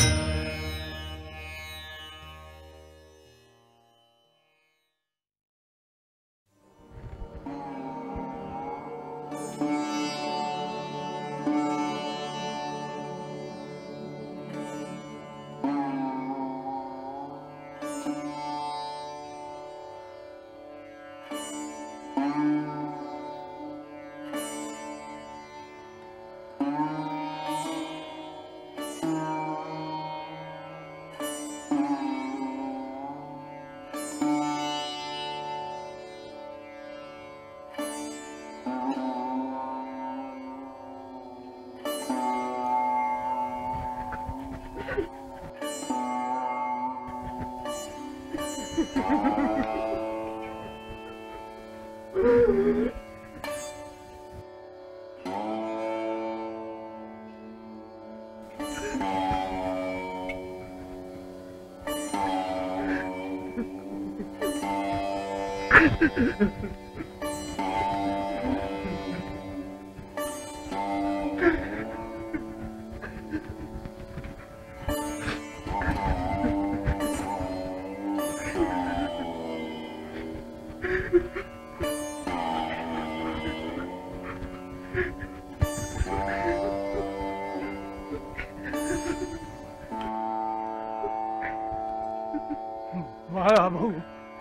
बाळाभाऊ,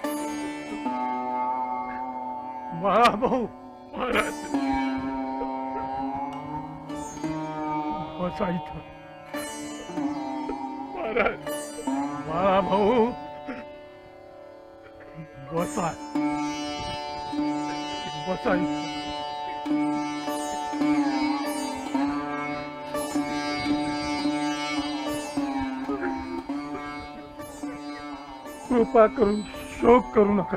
बाळाभाऊ, महाराज बसा इथं। महाराज बाळाभाऊ बसा, बसा इथं। कृपा करून शोक करू नका।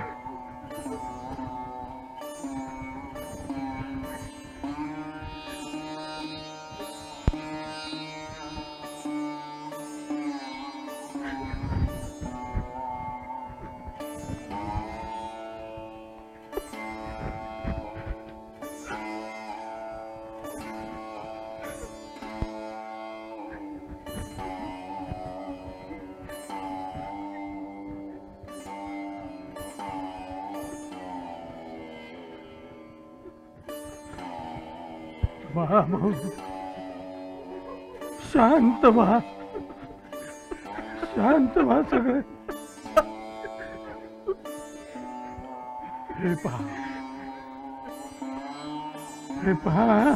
बाळाभाऊ शांत व्हा, शांत व्हा सगळे। हे पहा, हे पहा,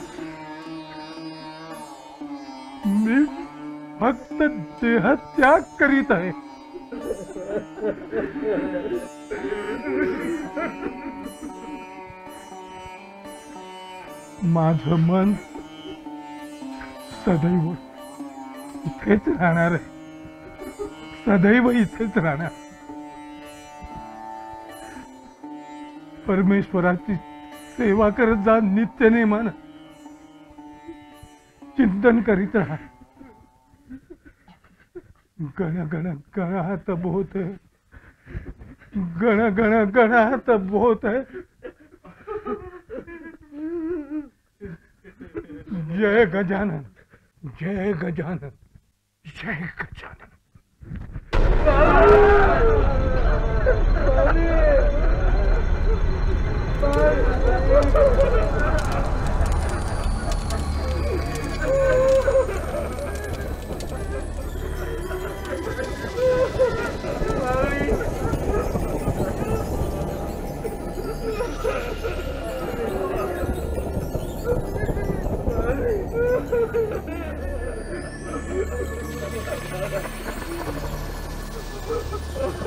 मी फक्त देहत्याग करीत आहे। माझं मन सदैव इथेच राहणार आहे, सदैव इथेच राहणार. परमेश्वराची सेवा करत जा, नित्य नेमानं चिंतन करीत राहा. गण गण गणात बोध, गण गण गणात बोध. जय गजानन, जय गजानन, जय गजानन. Oh,